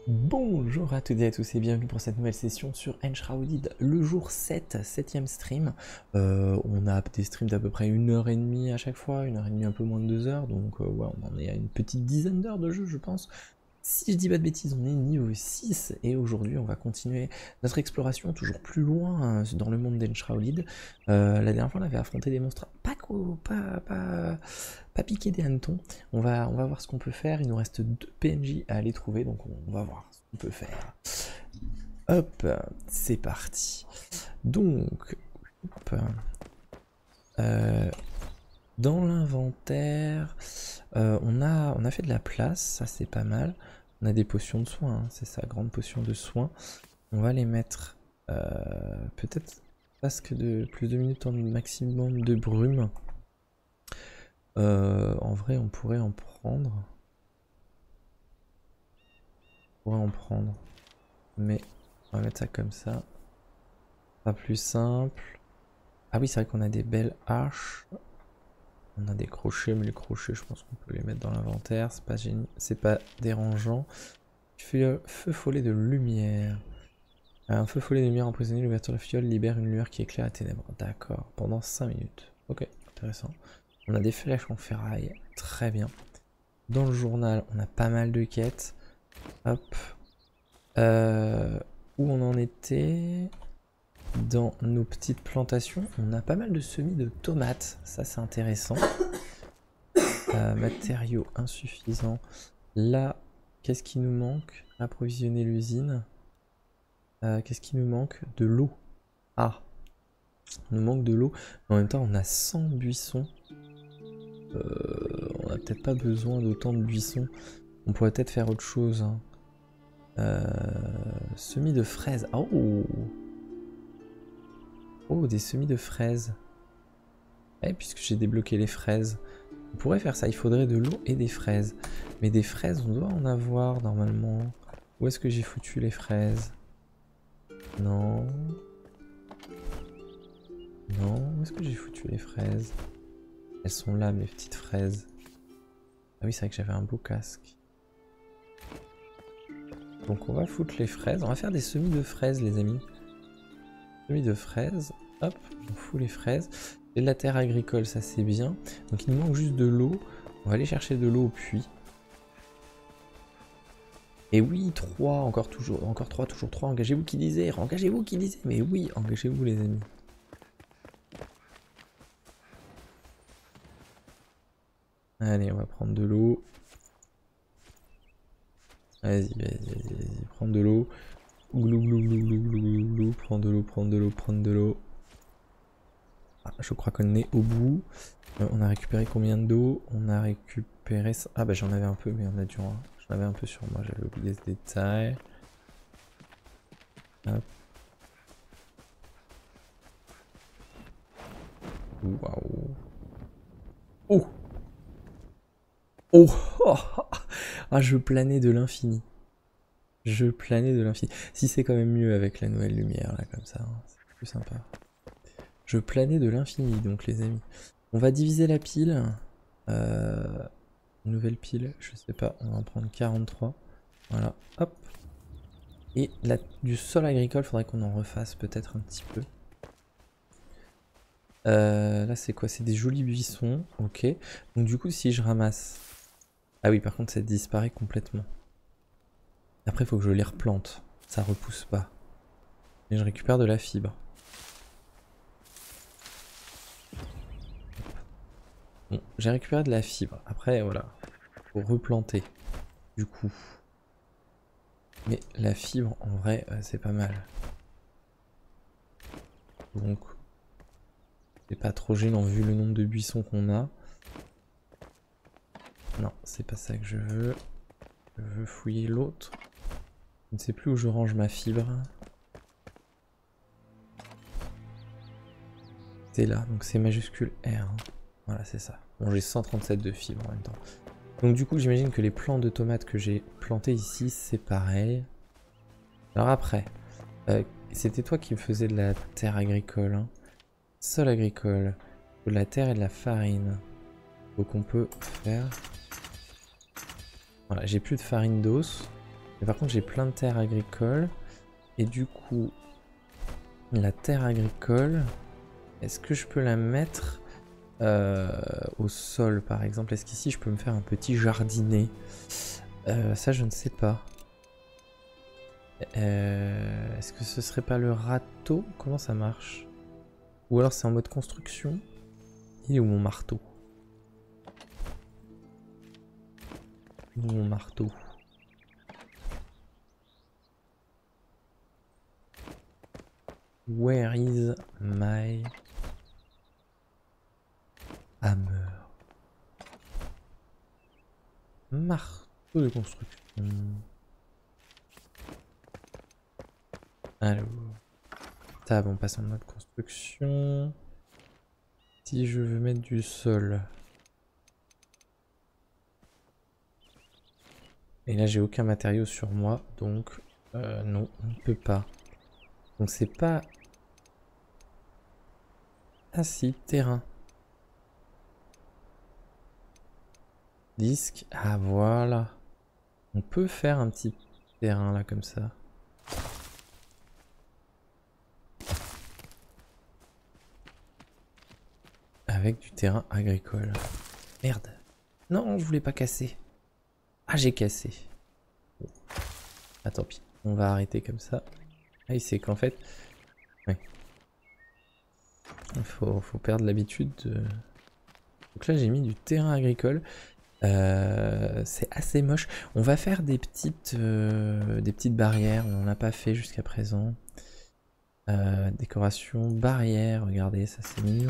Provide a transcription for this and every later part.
Bonjour à toutes et à tous et bienvenue pour cette nouvelle session sur Enshrouded, le jour 7, 7ème stream. On a des streams d'à peu près 1h30 à chaque fois, 1h30 un peu moins de 2 heures, donc ouais, on en est à une petite dizaine d'heures de jeu je pense. Si je dis pas de bêtises, on est niveau 6 et aujourd'hui on va continuer notre exploration toujours plus loin dans le monde d'Enshrouded. La dernière fois on avait affronté des monstres pas piquer des hannetons. On va voir ce qu'on peut faire. Il nous reste 2 PNJ à aller trouver, donc on va voir ce qu'on peut faire. Hop, c'est parti. Donc, hop, dans l'inventaire, on a fait de la place, ça c'est pas mal. On a des potions de soins, hein, c'est ça, grande potion de soins. On va les mettre peut-être presque de plus de minutes en maximum de brume. En vrai, on pourrait en prendre. Mais on va mettre ça comme ça. Pas plus simple. Ah oui, c'est vrai qu'on a des belles haches. On a des crochets, mais les crochets, je pense qu'on peut les mettre dans l'inventaire. C'est pas génial, c'est pas dérangeant. Feu follet de lumière. Un feu follet de lumière empoisonné, l'ouverture de la fiole libère une lueur qui éclaire la ténèbres. D'accord, pendant 5 minutes. Ok, intéressant. On a des flèches en ferraille, très bien. Dans le journal, on a pas mal de quêtes. Hop. Où on en était? Dans nos petites plantations, on a pas mal de semis de tomates. Ça, c'est intéressant. Matériaux insuffisants. Là, qu'est-ce qui nous manque? Approvisionner l'usine. Qu'est-ce qui nous manque? De l'eau. Ah, il nous manque de l'eau. En même temps, on a 100 buissons. On n'a peut-être pas besoin d'autant de buissons. On pourrait peut-être faire autre chose. Hein. Semis de fraises. Oh! Oh, des semis de fraises. Eh, puisque j'ai débloqué les fraises. On pourrait faire ça. Il faudrait de l'eau et des fraises. Mais des fraises, on doit en avoir normalement. Où est-ce que j'ai foutu les fraises? Non. Non. Où est-ce que j'ai foutu les fraises? Elles sont là, mes petites fraises. Ah oui, c'est vrai que j'avais un beau casque. Donc on va foutre les fraises. On va faire des semis de fraises, les amis. Semis de fraises. Hop, on fout les fraises. Et de la terre agricole, ça c'est bien. Donc il nous manque juste de l'eau. On va aller chercher de l'eau au puits. Et oui, 3, encore 3, toujours 3. Engagez-vous qui disait, engagez-vous qui disait. Mais oui, engagez-vous les amis. Allez, on va prendre de l'eau. Vas-y, prends de l'eau. Glou, glou, glou, glou, glou, glou, glou. Prends de l'eau, prends de l'eau, prends de l'eau. Ah, je crois qu'on est au bout. On a récupéré combien d'eau? On a récupéré... Ah bah j'en avais un peu, mais on a dû... J'en avais un peu sur moi, j'avais oublié ce détail. Hop. Waouh. Oh. Oh. Ah, je planais de l'infini. Je planais de l'infini. Si c'est quand même mieux avec la nouvelle lumière, là, comme ça, hein, c'est plus sympa. Je planais de l'infini, donc les amis. On va diviser la pile. Nouvelle pile, je sais pas, on va en prendre 43. Voilà, hop. Et du sol agricole, faudrait qu'on en refasse peut-être un petit peu. Là c'est quoi? C'est des jolis buissons, ok. Donc du coup si je ramasse... Ah oui par contre ça disparaît complètement. Après il faut que je les replante, ça repousse pas. Et je récupère de la fibre. Bon, j'ai récupéré de la fibre. Après voilà, faut replanter du coup. Mais la fibre en vrai c'est pas mal. Donc c'est pas trop gênant vu le nombre de buissons qu'on a. Non, c'est pas ça que je veux. Je veux fouiller l'autre. Je ne sais plus où je range ma fibre. C'est là, donc c'est majuscule R. Hein. Voilà, c'est ça. Bon, j'ai 137 de fibres en même temps. Donc du coup, j'imagine que les plants de tomates que j'ai plantés ici, c'est pareil. Alors après, c'était toi qui me faisais de la terre agricole. Hein. Sol agricole, de la terre et de la farine. Donc on peut faire... Voilà, j'ai plus de farine d'os. Mais par contre, j'ai plein de terres agricoles. Et du coup, la terre agricole, est-ce que je peux la mettre au sol, par exemple? Est-ce qu'ici, je peux me faire un petit jardinet? Ça, je ne sais pas. Est-ce que ce serait pas le râteau? Comment ça marche? Ou alors c'est en mode construction? Il est où mon marteau? Où est mon marteau? Where is my hammer? Marteau de construction. Alors, table, on passe en mode construction. Si je veux mettre du sol. Et là, j'ai aucun matériau sur moi, donc non, on ne peut pas. Donc c'est pas... Ah si, terrain. Disque. Ah voilà. On peut faire un petit terrain là comme ça. Avec du terrain agricole. Merde. Non, je voulais pas casser. Ah, j'ai cassé. Bon. Ah, tant pis. On va arrêter comme ça. Ah, c'est qu'en fait... Ouais. Il faut perdre l'habitude de... Donc là, j'ai mis du terrain agricole. C'est assez moche. On va faire des petites barrières. On n'en a pas fait jusqu'à présent. Décoration, barrière. Regardez, ça c'est mignon.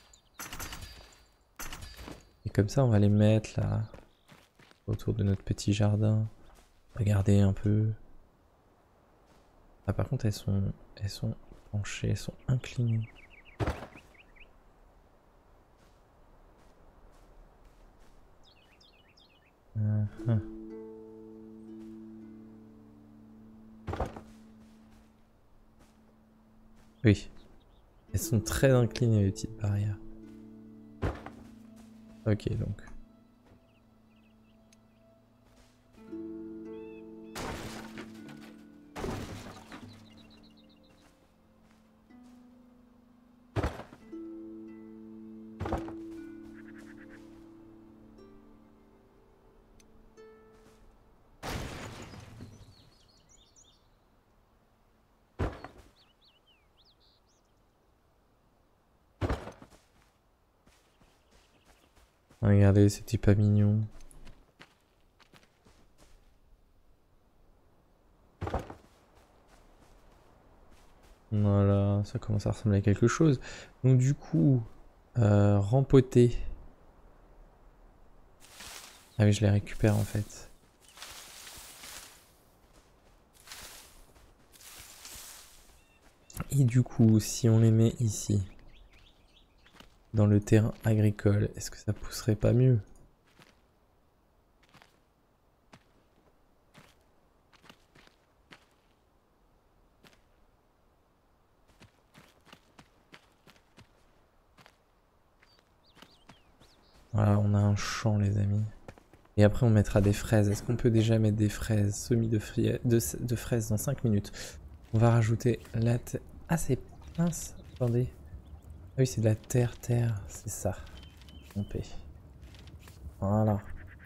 Et comme ça, on va les mettre là, autour de notre petit jardin. Regardez un peu. Ah, par contre, elles sont penchées, elles sont inclinées. Oui. Elles sont très inclinées, les petites barrières. Ok, donc. Regardez, c'était pas mignon. Voilà, ça commence à ressembler à quelque chose. Donc du coup, rempoter. Ah oui, je les récupère en fait. Et du coup, si on les met ici, dans le terrain agricole, est-ce que ça pousserait pas mieux? Voilà, on a un champ les amis. Et après on mettra des fraises. Est-ce qu'on peut déjà mettre des fraises, semis de fraises dans 5 minutes? On va rajouter la terre. Ah c'est mince, attendez. Ah oui c'est de la terre, c'est ça. Trompé. Voilà.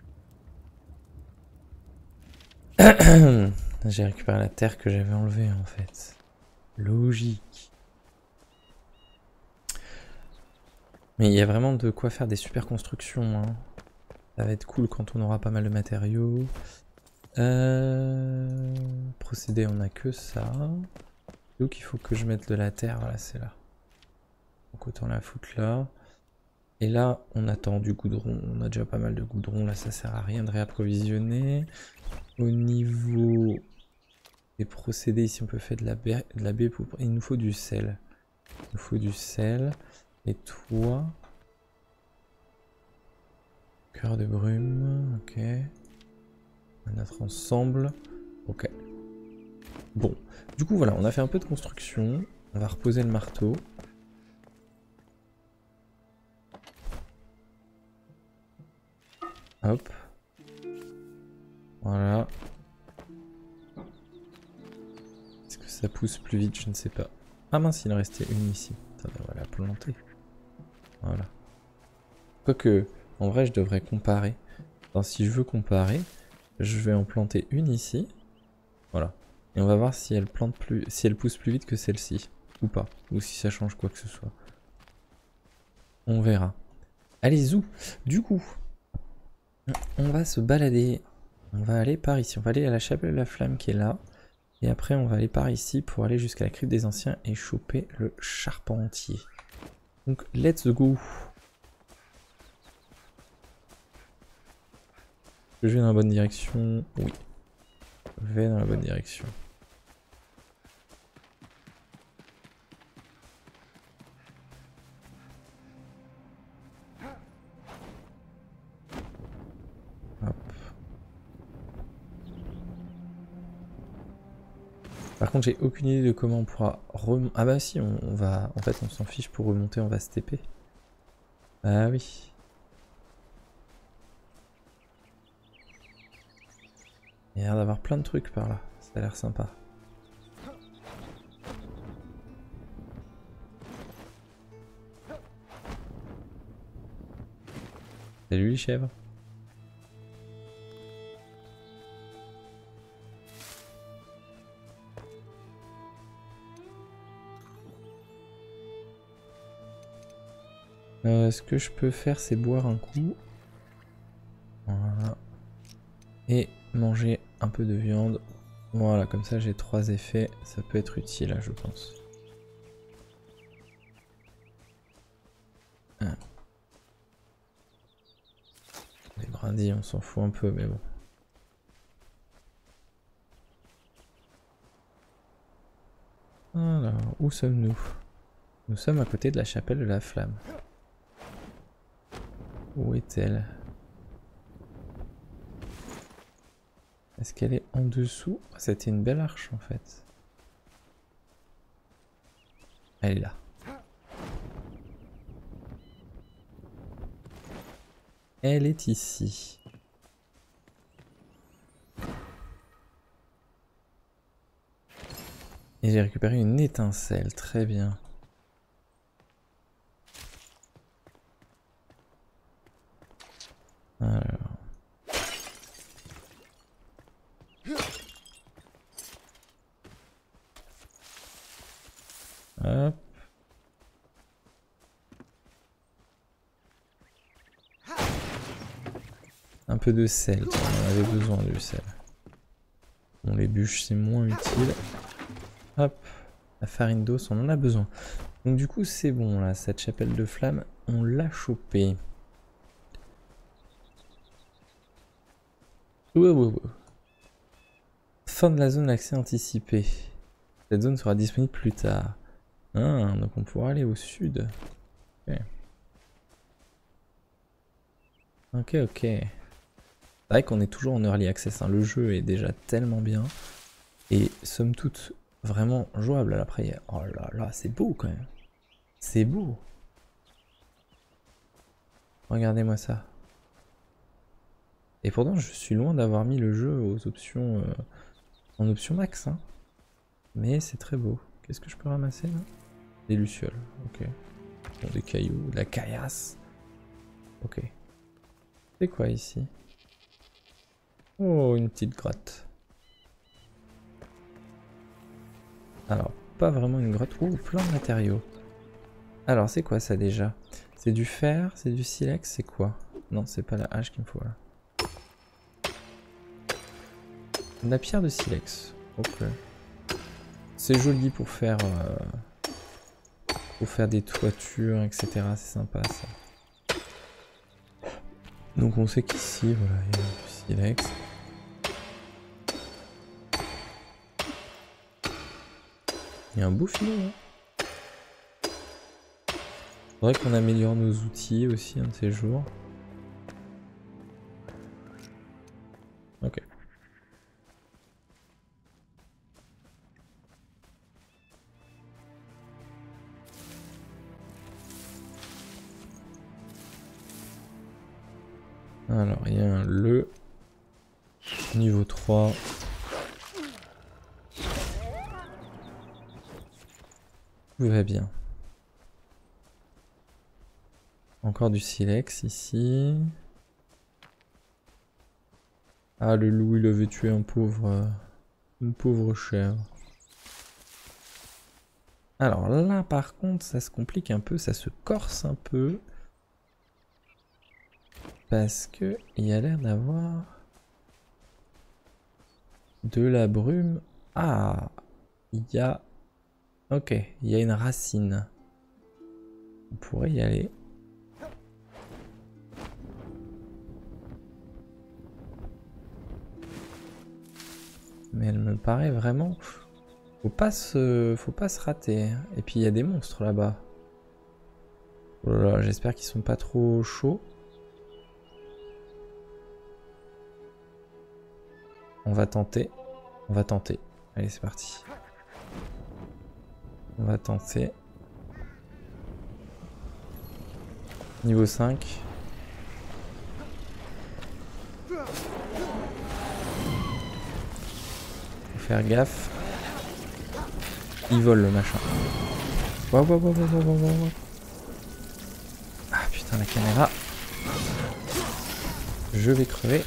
J'ai récupéré la terre que j'avais enlevée en fait. Logique. Mais il y a vraiment de quoi faire des super constructions. Hein. Ça va être cool quand on aura pas mal de matériaux. Procédé, on a que ça. Donc il faut que je mette de la terre, voilà c'est là. Donc autant la foutre là. Et là on attend du goudron, on a déjà pas mal de goudron, là ça sert à rien de réapprovisionner. Au niveau des procédés, ici on peut faire de la baie pour... Il nous faut du sel. Il nous faut du sel. Et toi... Cœur de brume, ok. On va mettre ensemble. Ok. Bon, du coup voilà, on a fait un peu de construction. On va reposer le marteau. Hop. Voilà. Est-ce que ça pousse plus vite? Je ne sais pas. Ah mince, il en restait une ici. Attendez, on va la planter. Voilà. Quoique, en vrai, je devrais comparer. Alors, si je veux comparer, je vais en planter une ici. Voilà. Et on va voir si elle plante plus, si elle pousse plus vite que celle-ci. Ou pas. Ou si ça change quoi que ce soit. On verra. Allez, zou. Du coup, on va se balader. On va aller par ici. On va aller à la chapelle de la flamme qui est là. Et après, on va aller par ici pour aller jusqu'à la crypte des anciens et choper le charpentier. Donc, let's go. Je vais dans la bonne direction. Oui. Je vais dans la bonne direction. Hop. Par contre, j'ai aucune idée de comment on pourra remonter. Ah bah si, on va... En fait, on s'en fiche pour remonter, on va se TP. Ah oui. Il y a l'air d'avoir plein de trucs par là. Ça a l'air sympa. Salut les chèvres. Ce que je peux faire, c'est boire un coup. Voilà. Et manger un peu de viande. Voilà, comme ça j'ai 3 effets. Ça peut être utile, je pense. Ah. Les brindilles, on s'en fout un peu, mais bon. Alors, où sommes-nous? Nous sommes à côté de la chapelle de la flamme. Où est-elle? Est-ce qu'elle est en dessous? C'était une belle arche en fait. Elle est là. Elle est ici. Et j'ai récupéré une étincelle, très bien. Alors. Hop. Un peu de sel, on en avait besoin du sel. Bon, les bûches c'est moins utile. Hop, la farine d'os, on en a besoin. Donc du coup c'est bon là, cette chapelle de flamme, on l'a chopée. Fin de la zone d'accès anticipée. Cette zone sera disponible plus tard. Ah, donc on pourra aller au sud. Ok, ok. C'est vrai qu'on est toujours en early access, hein. Le jeu est déjà tellement bien. Et somme toute, vraiment jouable à la prière. Oh là là, c'est beau quand même. C'est beau. Regardez-moi ça. Et pourtant, je suis loin d'avoir mis le jeu aux options, en option max. Hein. Mais c'est très beau. Qu'est-ce que je peux ramasser là? Des lucioles. Ok. Bon, des cailloux, de la caillasse. Ok. C'est quoi ici? Oh, une petite grotte. Alors, pas vraiment une grotte. Oh, plein de matériaux. Alors, c'est quoi ça déjà? C'est du fer, c'est du silex, c'est quoi? Non, c'est pas la hache qu'il me faut là. De la pierre de silex. Ok. C'est joli pour faire des toitures, etc. C'est sympa ça. Donc on sait qu'ici, voilà, il y a du silex. Il y a un beau filon, hein. Faudrait qu'on améliore nos outils aussi un de ces jours. Ok. Alors, il y a un le niveau 3. Tout va bien. Encore du silex ici. Ah, le loup, il avait tué un pauvre... une pauvre chèvre. Alors là, par contre, ça se complique un peu, ça se corse un peu. Parce que il y a l'air d'avoir... de la brume. Ah, il y a... Ok, il y a une racine. On pourrait y aller. Mais elle me paraît vraiment... faut pas se rater. Et puis il y a des monstres là-bas. Oh là là, j'espère qu'ils sont pas trop chauds. On va tenter. On va tenter. Allez, c'est parti. On va tenter. Niveau 5. Faut faire gaffe. Il vole le machin. Waouh, waouh, waouh, waouh, waouh, waouh. Ah putain, la caméra. Je vais crever.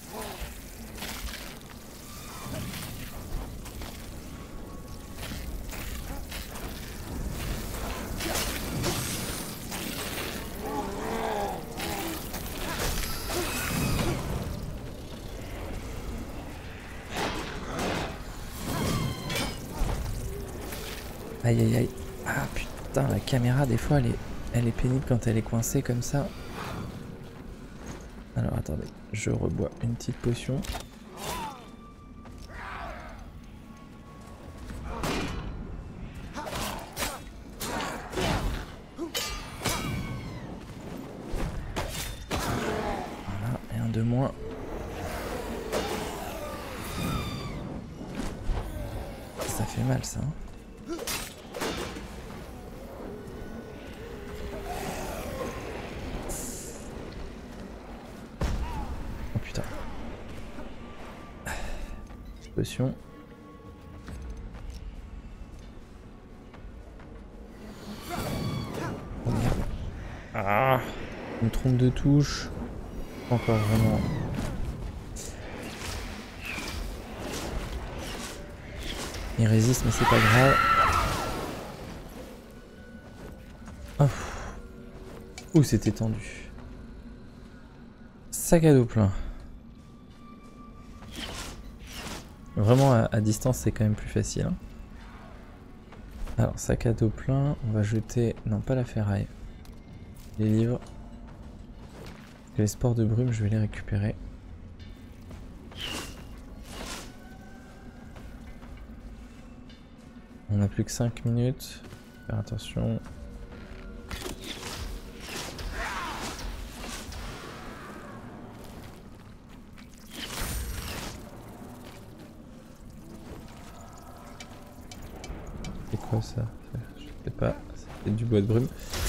Aïe aïe aïe. Ah putain, la caméra des fois elle est pénible quand elle est coincée comme ça. Alors attendez, je rebois une petite potion. Voilà, et un de moins. Ça fait mal ça. Hein. Potion. Oh merde. Ah, une trompe de touche. Encore vraiment. Il résiste mais c'est pas grave. Oh. Ouh, c'était tendu. Sac à dos plein. Vraiment à distance c'est quand même plus facile. Hein. Alors sac à dos plein, on va jeter... Non pas la ferraille. Les livres. Les spores de brume je vais les récupérer. On a plus que 5 minutes. Faire attention. C'est quoi ça? Je sais pas, c'est du bois de brume.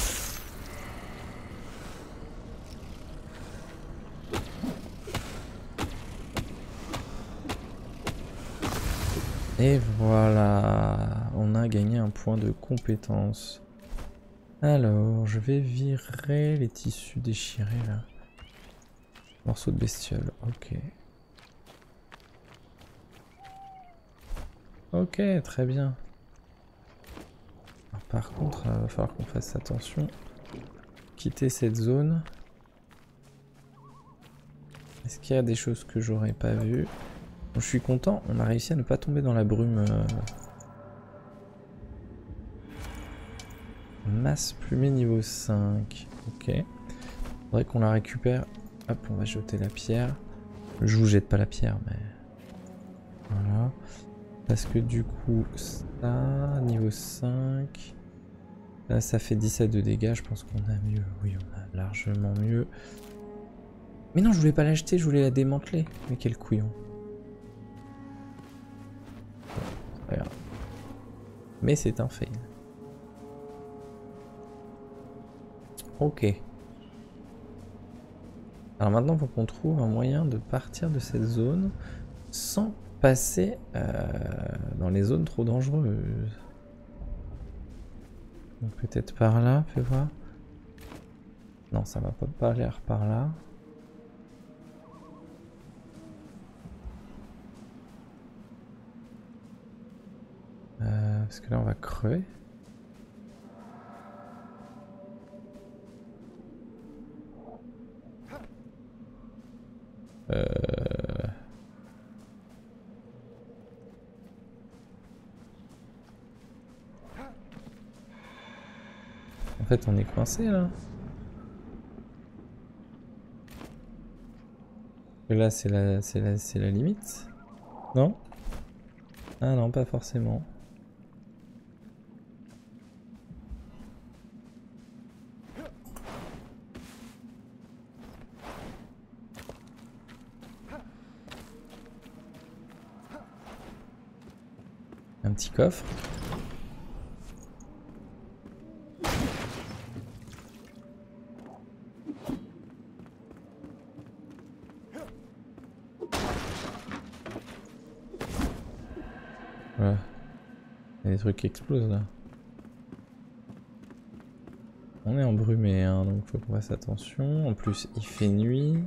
Et voilà, on a gagné un point de compétence. Alors, je vais virer les tissus déchirés là. Morceau de bestiole, ok. Ok, très bien. Alors, par contre, il va falloir qu'on fasse attention. Quitter cette zone. Est-ce qu'il y a des choses que j'aurais pas vues? Bon, je suis content, on a réussi à ne pas tomber dans la brume. Masse plumée niveau 5. Ok. Faudrait qu'on la récupère. Hop, on va jeter la pierre. Je vous jette pas la pierre, mais... Voilà. Parce que du coup, ça, niveau 5... Là, ça fait 17 de dégâts, je pense qu'on a mieux. Oui, on a largement mieux. Mais non, je voulais pas l'acheter, je voulais la démanteler. Mais quel couillon. Voilà. Mais c'est un fail. Ok. Alors maintenant, il faut qu'on trouve un moyen de partir de cette zone sans passer dans les zones trop dangereuses. Donc peut-être par là, fais voir. Non, ça va pas l'air par là. Parce que là on va crever. En fait on est coincé là. Et là c'est la limite. Non? Ah non, pas forcément. Un petit coffre. Voilà. Il y a des trucs qui explosent là. On est embrumé, hein, donc faut qu'on fasse attention. En plus, il fait nuit.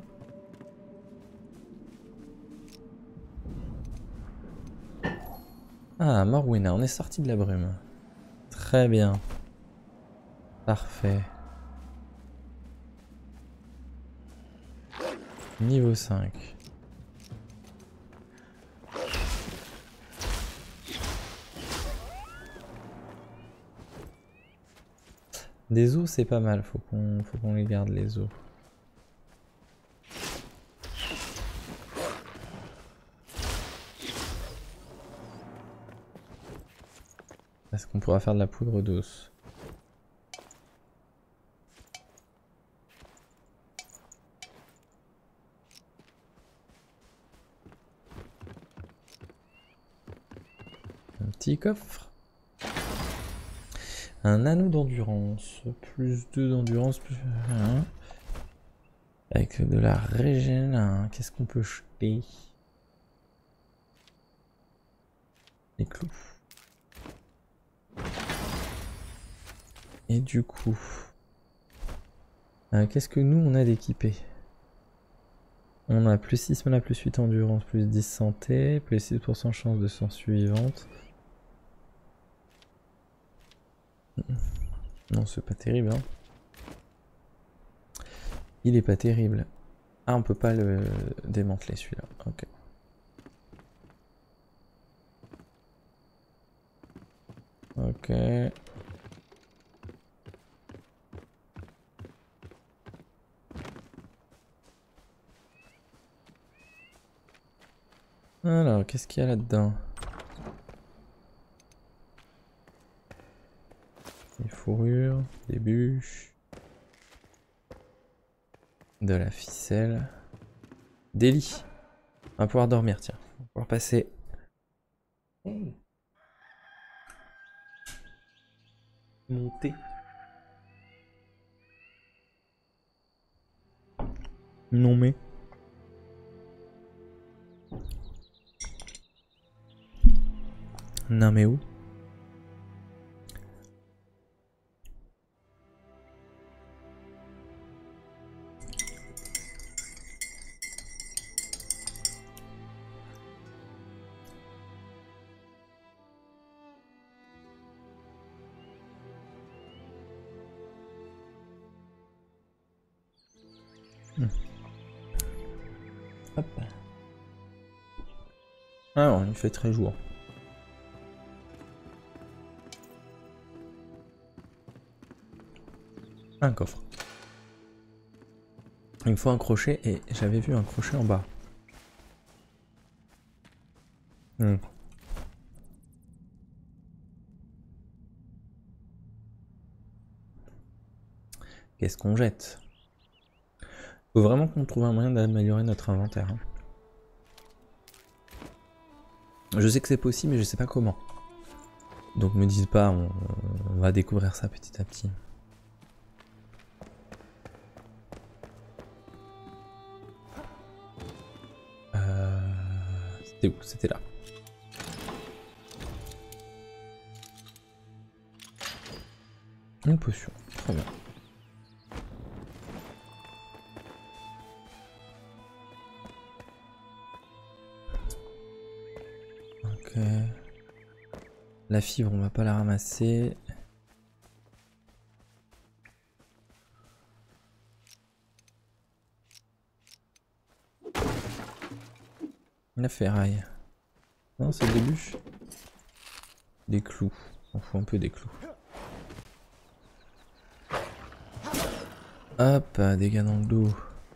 Ah, Morwena, on est sorti de la brume. Très bien. Parfait. Niveau 5. Des os, c'est pas mal, faut qu'on les garde, les os. Est-ce qu'on pourra faire de la poudre d'os? Un petit coffre. Un anneau d'endurance. Plus 2 d'endurance, plus 1. Avec de la régène. Qu'est-ce qu'on peut jeter? Les clous. Et du coup... qu'est-ce que nous on a d'équipé? On a plus 6 mana, plus 8 endurance, plus 10 santé, plus 6% chance de sens suivante. Non, c'est pas terrible, hein. Il est pas terrible. Ah, on peut pas le démanteler celui-là. Ok. Ok. Alors, qu'est-ce qu'il y a là-dedans? Des fourrures, des bûches, de la ficelle, des lits. On va pouvoir dormir, tiens. On va pouvoir passer. Monter. Non mais. Non mais où? Hop. Alors, il fait très jour. Un coffre. Il me faut un crochet et j'avais vu un crochet en bas. Qu'est-ce qu'on jette? Faut vraiment qu'on trouve un moyen d'améliorer notre inventaire. Hein. Je sais que c'est possible, mais je sais pas comment. Donc me dites pas, on va découvrir ça petit à petit. C'était où? C'était là. Une potion, très bien. Ok. La fibre, on va pas la ramasser. La ferraille. Non, c'est le début. Des clous. On fout un peu des clous. Hop, dégâts dans le dos.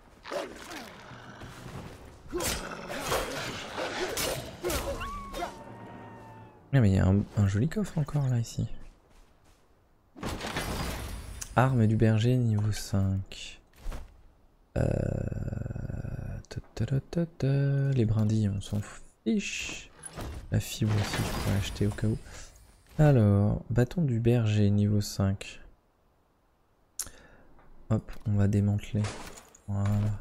Ah mais il y a un joli coffre encore là ici. Arme du berger niveau 5. Les brindilles on s'en fiche. La fibre aussi je pourrais acheter au cas où. Alors, bâton du berger niveau 5. Hop, on va démanteler. Voilà.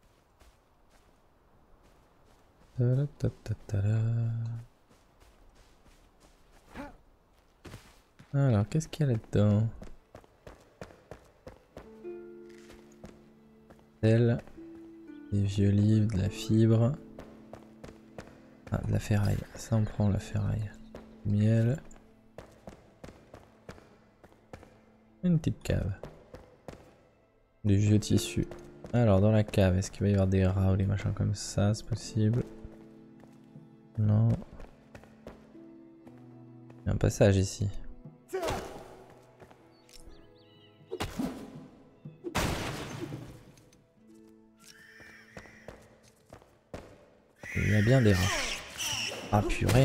Alors, qu'est-ce qu'il y a là-dedans? Des vieux livres, de la fibre. Ah, de la ferraille. Ça, on prend la ferraille. Miel. Une petite cave. Du vieux tissu. Alors, dans la cave, est-ce qu'il va y avoir des rats ou des machins comme ça? C'est possible. Non. Il y a un passage ici. Il y a bien des rats. Ah purée.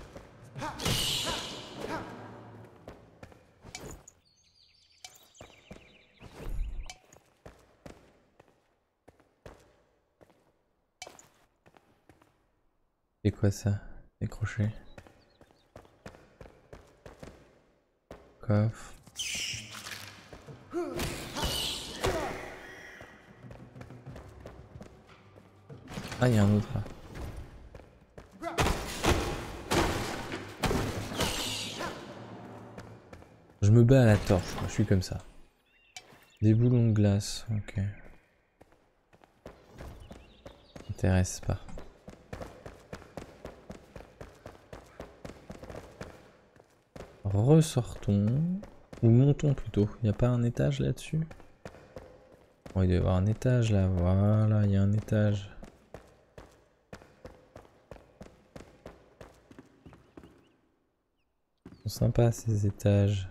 C'est quoi ça? Des crochets. Coffre. Ah, il y a un autre là. Je me bats à la torche, moi, je suis comme ça. Des boulons de glace, ok. M'intéresse pas. Ressortons. Ou montons plutôt. Il n'y a pas un étage là-dessus? Bon, il doit y avoir un étage là. Voilà, il y a un étage. Ils sont sympas ces étages.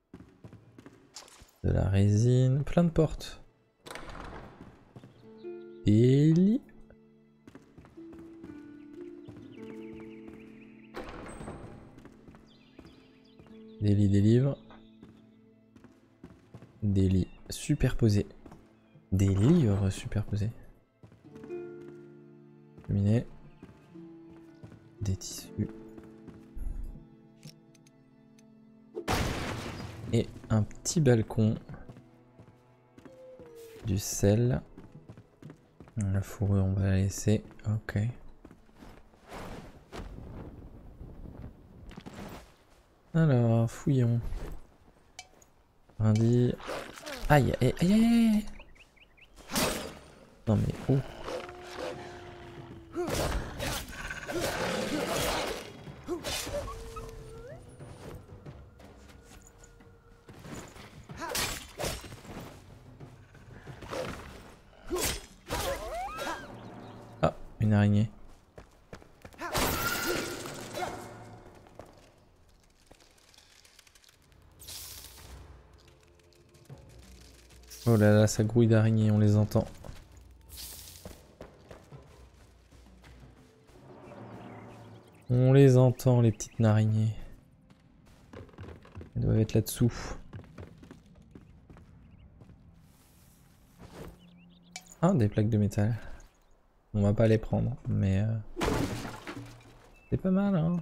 De la résine. Plein de portes. Des lits. Des lits, des livres. Des lits superposés. Des livres superposés. Terminé. Des tissus. Et un petit balcon. Du sel. La fourrure, on va la laisser. Ok. Alors, fouillons. Brindille. Aïe, aïe, aïe, aïe. Non mais où? Ah, une araignée. Oh là là, ça grouille d'araignées, on les entend. On les entend, les petites araignées. Elles doivent être là-dessous. Ah, des plaques de métal. On va pas les prendre, mais c'est pas mal, hein.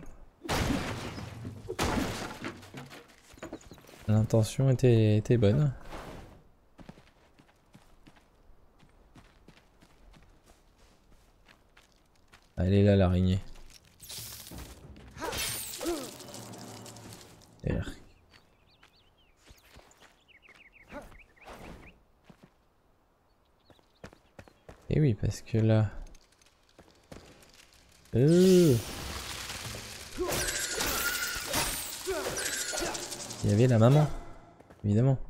L'intention était bonne. Elle est là, l'araignée. Et oui, parce que là... Il y avait la maman, évidemment.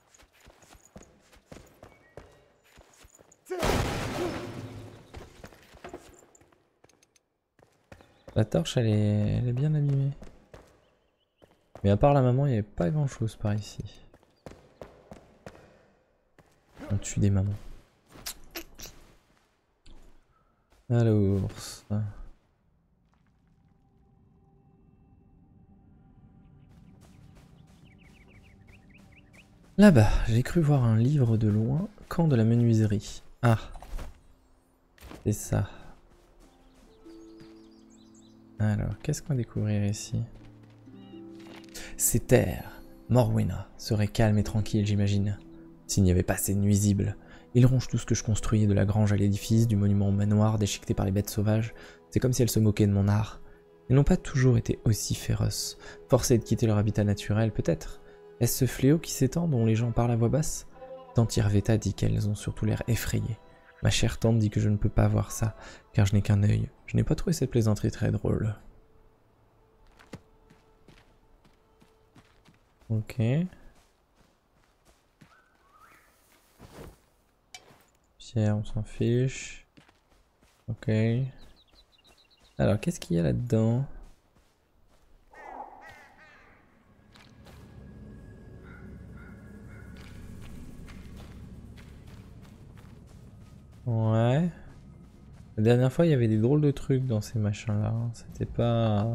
La torche, elle est bien abîmée. Mais à part la maman, il n'y avait pas grand chose par ici. On tue des mamans. Alors... Là-bas, j'ai cru voir un livre de loin. Camp de la menuiserie. Ah. C'est ça. Alors, qu'est-ce qu'on va découvrir ici? Ces terres, Morwena, seraient calmes et tranquilles, j'imagine. S'il n'y avait pas ces nuisibles. Ils rongent tout ce que je construis, de la grange à l'édifice, du monument au manoir, déchiqueté par les bêtes sauvages. C'est comme si elles se moquaient de mon art. Ils n'ont pas toujours été aussi féroces. Forcés de quitter leur habitat naturel, peut-être. Est-ce ce fléau qui s'étend, dont les gens parlent à voix basse? Tante Irveta dit qu'elles ont surtout l'air effrayées. Ma chère tante dit que je ne peux pas voir ça, car je n'ai qu'un œil. Je n'ai pas trouvé cette plaisanterie très drôle. Ok. Pierre, on s'en fiche. Ok. Alors, qu'est-ce qu'il y a là-dedans? Ouais. La dernière fois, il y avait des drôles de trucs dans ces machins-là. Hein. C'était pas...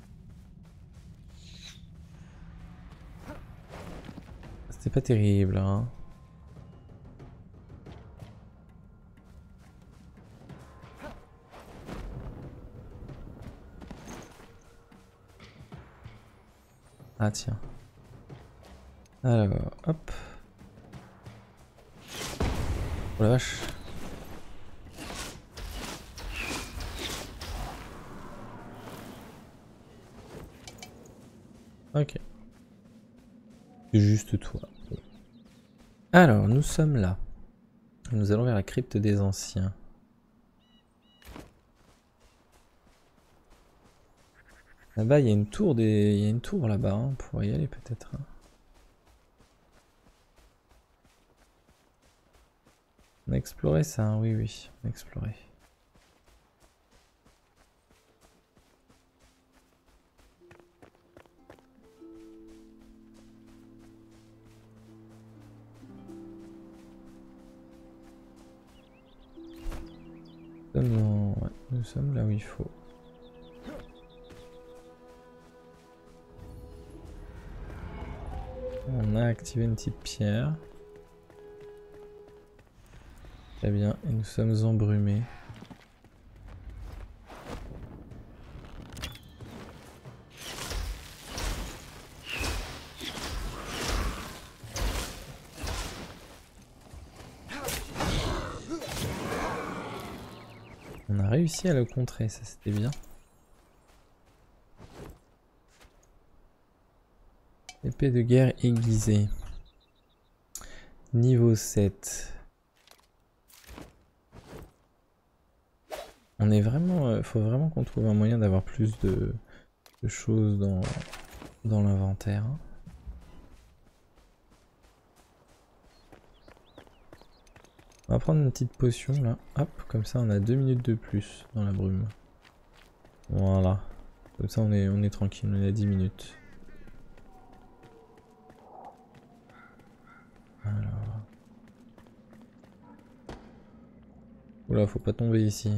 C'était pas terrible, hein. Ah tiens. Alors, hop. Oh la vache. Ok. C'est juste toi. Alors, nous sommes là. Nous allons vers la crypte des anciens. Là-bas, il y a une tour il y a une tour là-bas, hein. On pourrait y aller peut-être. Hein. On a exploré ça, hein. Oui, oui, on a exploré. Ouais, nous sommes là où il faut. On a activé une petite pierre. Très bien, et nous sommes embrumés. On a réussi à le contrer, ça c'était bien. Épée de guerre aiguisée. Niveau 7. On est vraiment... faut vraiment qu'on trouve un moyen d'avoir plus de choses dans l'inventaire. Hein. On va prendre une petite potion là. Hop, comme ça on a 2 minutes de plus dans la brume. Voilà. Comme ça on est tranquille, on est à 10 minutes. Alors... Oula, faut pas tomber ici.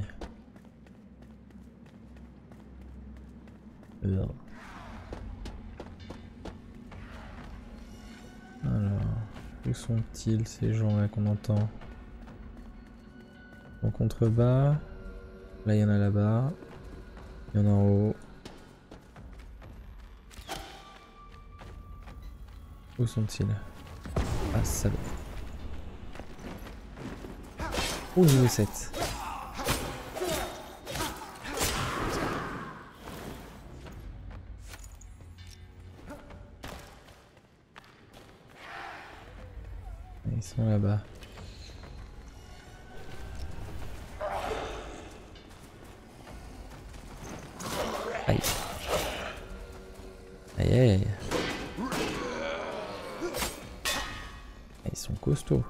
Alors, où sont-ils ces gens-là qu'on entend? En contrebas. Là, il y en a là-bas. Il y en a en haut. Où sont-ils? Ah, salaud. Oh, niveau 7. Ils sont là-bas. Aïe aïe aïe. Ils sont costauds.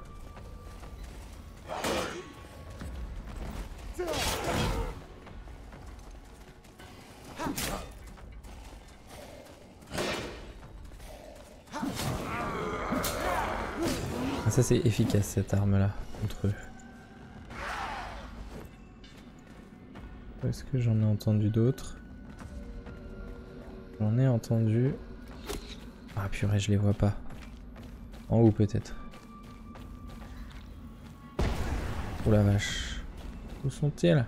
Ah, ça c'est efficace cette arme là contre eux. Est-ce que j'en ai entendu d'autres? J'en ai entendu. Ah purée, je les vois pas. En haut peut-être. Oh la vache. Où sont-ils?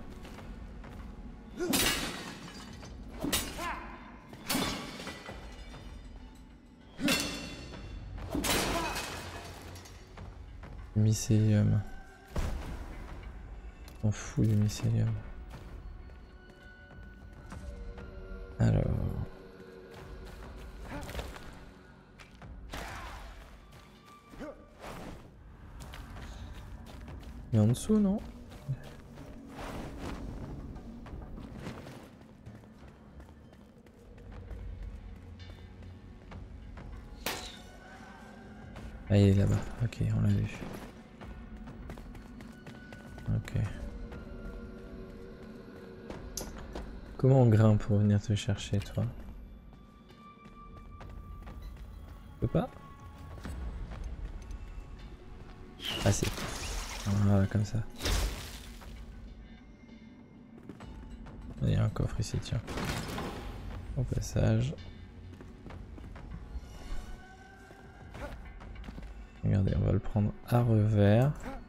Mycélium. On fout du mycélium. Alors. Mais en dessous, non? Ah, il est là-bas. Ok, on l'a vu. Ok. Comment on grimpe pour venir te chercher, toi? Tu peux pas? Ah si. Voilà, comme ça. Il y a un coffre ici, tiens. Au passage. Regardez, on va le prendre à revers.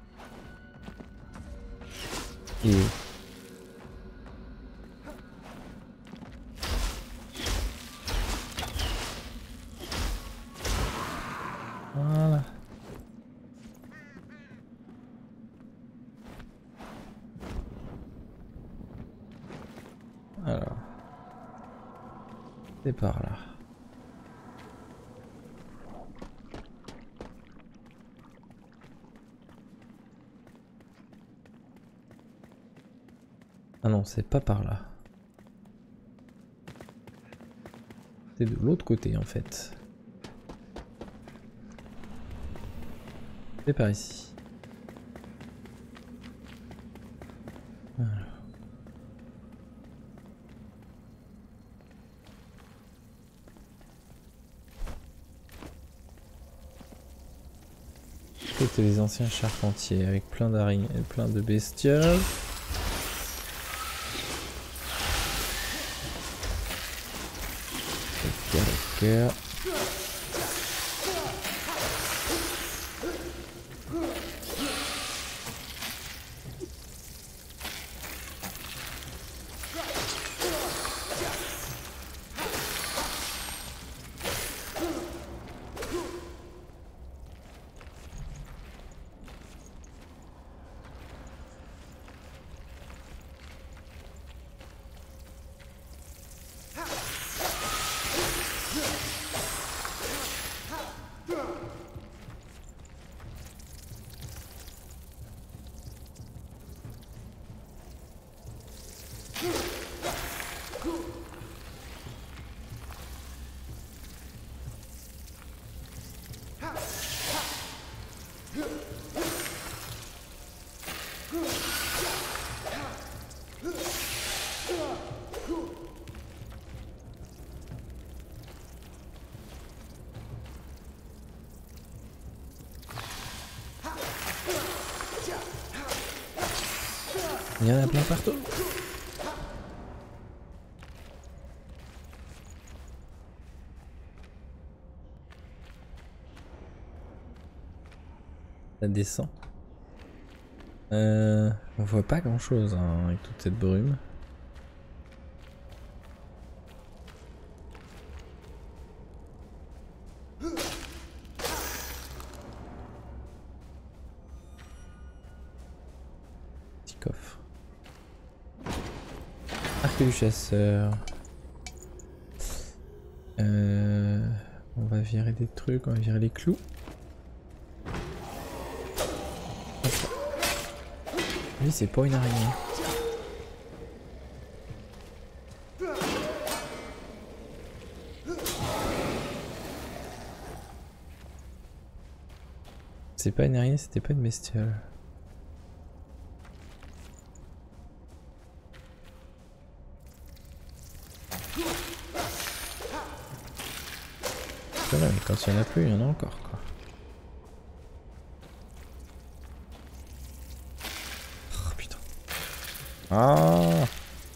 Et... voilà. Alors. C'est par là. Ah non, c'est pas par là. C'est de l'autre côté en fait. C'est par ici. Voilà. C'était les anciens charpentiers avec plein d'araignées, plein de bestioles. Ok. Il y en a plein partout. Ça descend. On voit pas grand chose hein, avec toute cette brume. Petit coffre. Arc du chasseur. On va virer des trucs, on va virer les clous. Lui c'est pas une araignée. c'était pas une araignée, c'était pas une bestiole. Voilà, mais quand il y en a plus, il y en a encore quoi. Oh putain. Ah!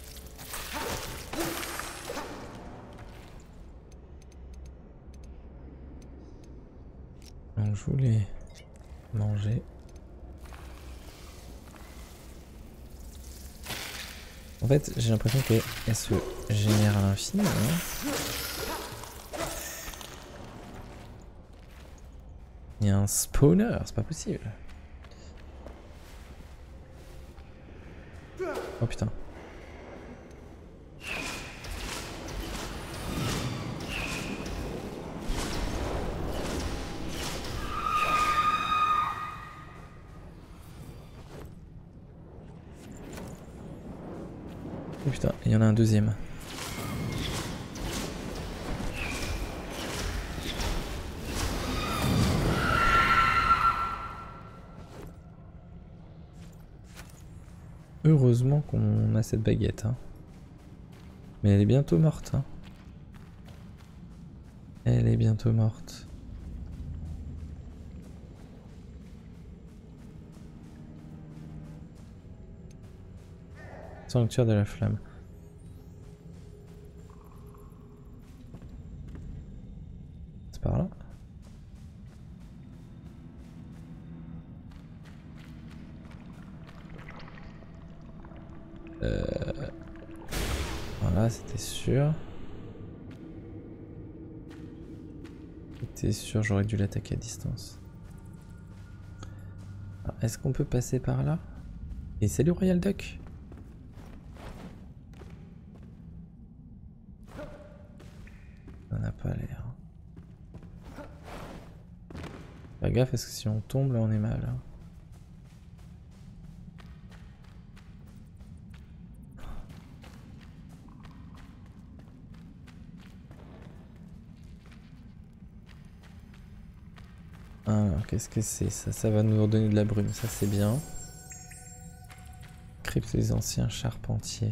Donc je voulais manger. En fait, j'ai l'impression qu'elle se génère à l'infini. Hein. Il y a un spawner, c'est pas possible. Oh putain. Oh putain, il y en a un deuxième. Heureusement qu'on a cette baguette. Hein. Mais elle est bientôt morte. Hein. Elle est bientôt morte. Sanctuaire de la flamme. C'est par là? Voilà, c'était sûr. C'était sûr, j'aurais dû l'attaquer à distance. Est-ce qu'on peut passer par là? Et salut Royal Duck! Ça n'a pas l'air. Fais gaffe parce que si on tombe là on est mal. Hein. Ah, qu'est-ce que c'est ça? Ça va nous redonner de la brume, ça c'est bien. Crypte des anciens charpentiers.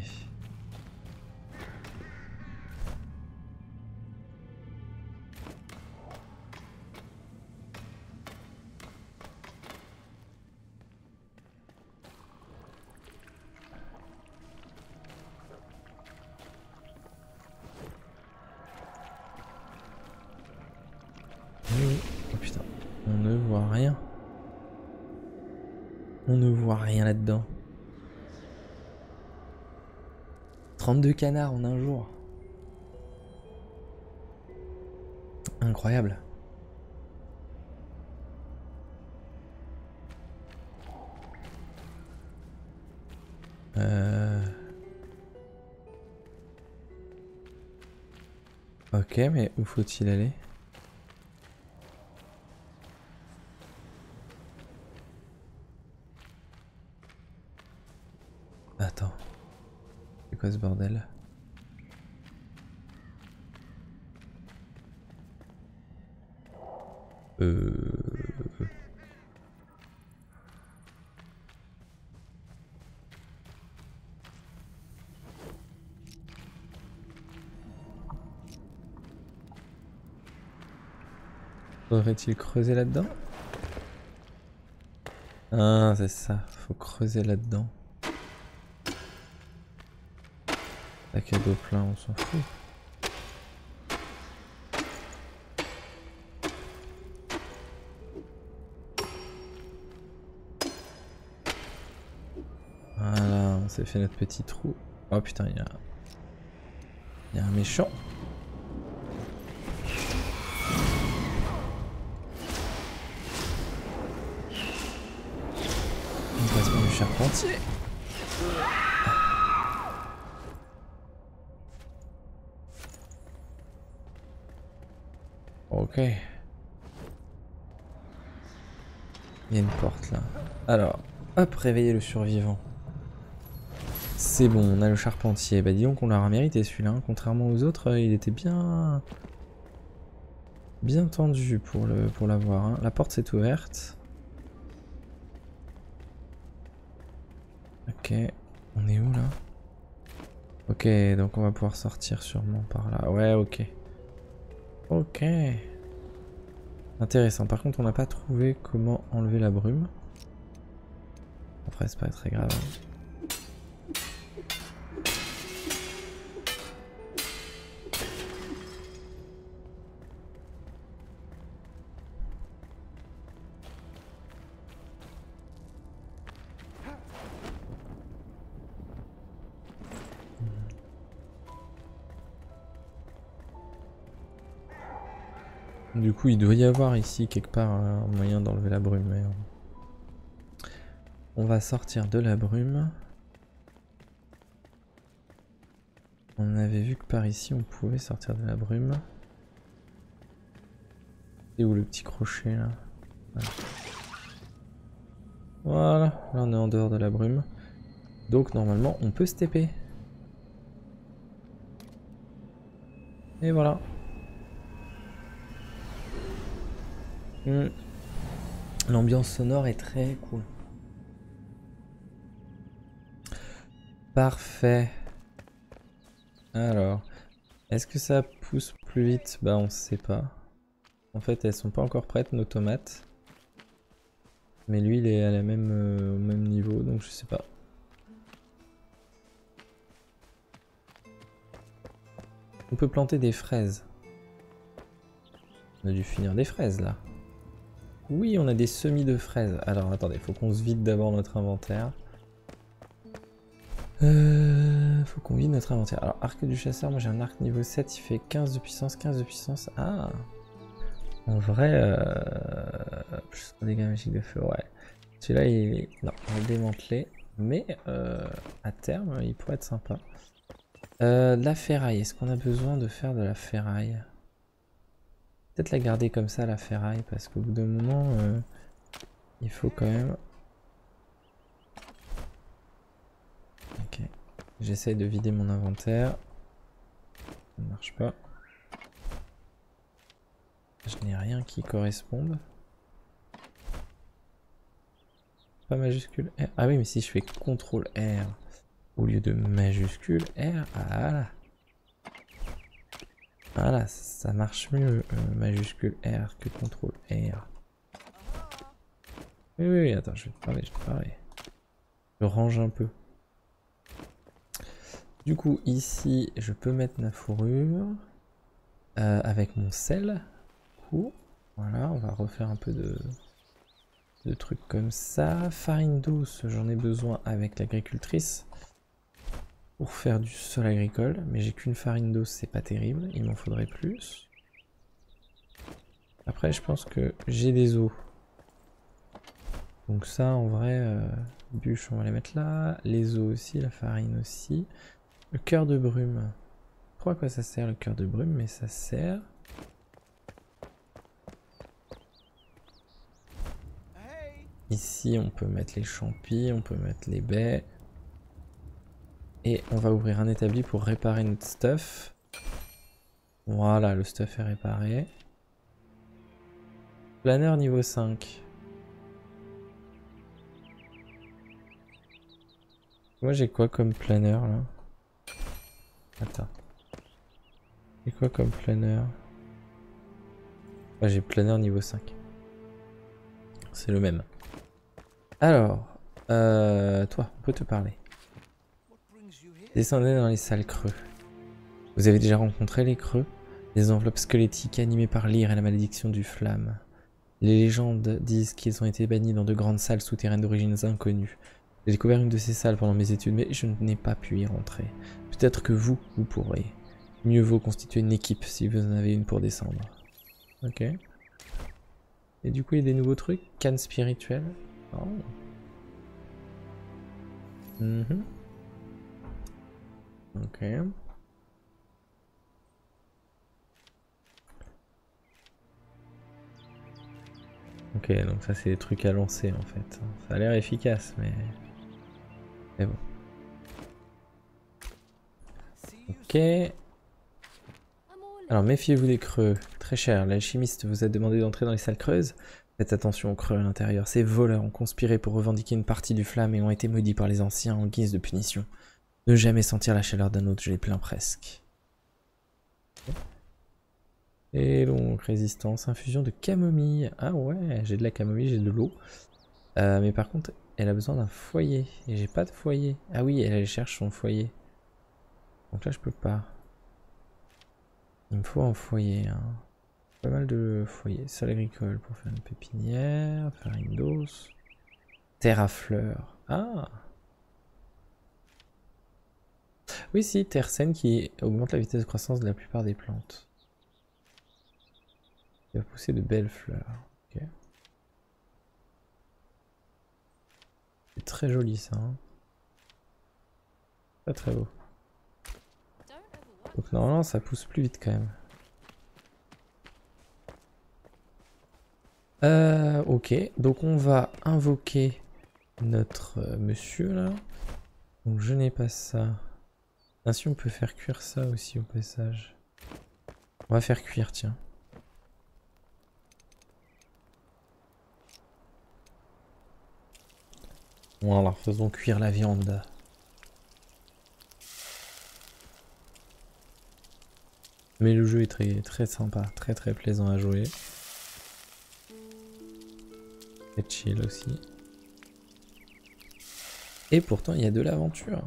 Oui. Oh putain, on ne voit rien. On ne voit rien là-dedans. 32 canards en un jour. Incroyable. Ok, mais où faut-il aller? Attends. C'est quoi ce bordel? Faudrait-il creuser là-dedans? Ah, c'est ça. Faut creuser là-dedans. Sac à dos plein, on s'en fout. Voilà, on s'est fait notre petit trou. Oh putain, il y a un méchant. Emplacement du charpentier. Ok. Il y a une porte là. Alors, hop, réveiller le survivant. C'est bon, on a le charpentier. Bah dis donc on l'aura mérité celui-là. Hein. Contrairement aux autres, il était bien tendu pour l'avoir. Hein. La porte s'est ouverte. Ok, on est où là? Ok, donc on va pouvoir sortir sûrement par là. Ouais, ok. Ok. Intéressant. Par contre, on n'a pas trouvé comment enlever la brume. Après, c'est pas très grave. Du coup, il doit y avoir ici quelque part un moyen d'enlever la brume. Mais on va sortir de la brume. On avait vu que par ici, on pouvait sortir de la brume. Et où le petit crochet là? Voilà, là on est en dehors de la brume. Donc normalement, on peut se TP. Et voilà. L'ambiance sonore est très cool. Parfait. Alors, est-ce que ça pousse plus vite? Bah on sait pas. En fait, elles sont pas encore prêtes nos tomates. Mais lui, il est à la même, au même niveau, donc je sais pas. On peut planter des fraises. On a dû finir des fraises là. Oui, on a des semis de fraises. Alors attendez, faut qu'on se vide d'abord notre inventaire. Faut qu'on vide notre inventaire. Alors, arc du chasseur, moi j'ai un arc niveau 7, il fait 15 de puissance, 15 de puissance. Ah! En vrai, plus de dégâts magiques de feu, ouais. Celui-là, il est... Non, on va le démanteler. Mais à terme, il pourrait être sympa. De la ferraille, est-ce qu'on a besoin de faire de la ferraille? Peut-être la garder comme ça, la ferraille, parce qu'au bout d'un moment, il faut quand même... Ok. J'essaye de vider mon inventaire. Ça ne marche pas. Je n'ai rien qui corresponde. Pas majuscule R. Ah oui, mais si je fais CTRL R au lieu de majuscule R, voilà. Voilà, ça marche mieux majuscule R que CTRL R. Oui, oui, attends, je vais te parler, Je range un peu. Du coup, ici, je peux mettre ma fourrure avec mon sel. Voilà, on va refaire un peu de trucs comme ça. Farine douce, j'en ai besoin avec l'agricultrice pour faire du sol agricole, mais j'ai qu'une farine douce, c'est pas terrible, il m'en faudrait plus. Après, je pense que j'ai des os. Donc ça, en vrai, bûches, on va les mettre là. Les os aussi, la farine aussi. Le cœur de brume. Je crois à quoi ça sert le cœur de brume, mais ça sert. Ici, on peut mettre les champis, on peut mettre les baies. Et on va ouvrir un établi pour réparer notre stuff. Voilà, le stuff est réparé. Planeur niveau 5. Moi j'ai quoi comme planeur là? Attends. J'ai quoi comme planeur? Ouais, j'ai planeur niveau 5. C'est le même. Alors, toi, on peut te parler. Descendez dans les salles creux. Vous avez déjà rencontré les creux? Des enveloppes squelettiques animées par l'ire et la malédiction du flamme. Les légendes disent qu'ils ont été bannis dans de grandes salles souterraines d'origines inconnues. J'ai découvert une de ces salles pendant mes études, mais je n'ai pas pu y rentrer. Peut-être que vous pourrez. Mieux vaut constituer une équipe si vous en avez une pour descendre. Ok. Et du coup, il y a des nouveaux trucs. Canne spirituelle. Oh. Ok. Ok, donc ça c'est des trucs à lancer en fait. Ça a l'air efficace, mais bon. Ok. Alors méfiez-vous des creux. Très cher, l'alchimiste vous a demandé d'entrer dans les salles creuses. Faites attention aux creux à l'intérieur. Ces voleurs ont conspiré pour revendiquer une partie du flamme et ont été maudits par les anciens en guise de punition. Ne jamais sentir la chaleur d'un autre, je les plains presque. Et donc, résistance, infusion de camomille. Ah ouais, j'ai de la camomille, j'ai de l'eau. Mais par contre, elle a besoin d'un foyer. Et j'ai pas de foyer. Ah oui, elle cherche son foyer. Donc là, je peux pas. Il me faut un foyer. Hein. Pas mal de foyers. Sol agricole pour faire une pépinière. Farine d'os. Terre à fleurs. Ah! Oui, si, terre saine qui augmente la vitesse de croissance de la plupart des plantes. Il va pousser de belles fleurs. Ok. C'est très joli ça. Hein. Pas très beau. Donc normalement ça pousse plus vite quand même. Ok, donc on va invoquer notre monsieur là. Donc je n'ai pas ça. Ah, si on peut faire cuire ça aussi au passage. On va faire cuire, tiens. Voilà, faisons cuire la viande. Mais le jeu est très sympa, très plaisant à jouer. C'est chill aussi. Et pourtant il y a de l'aventure.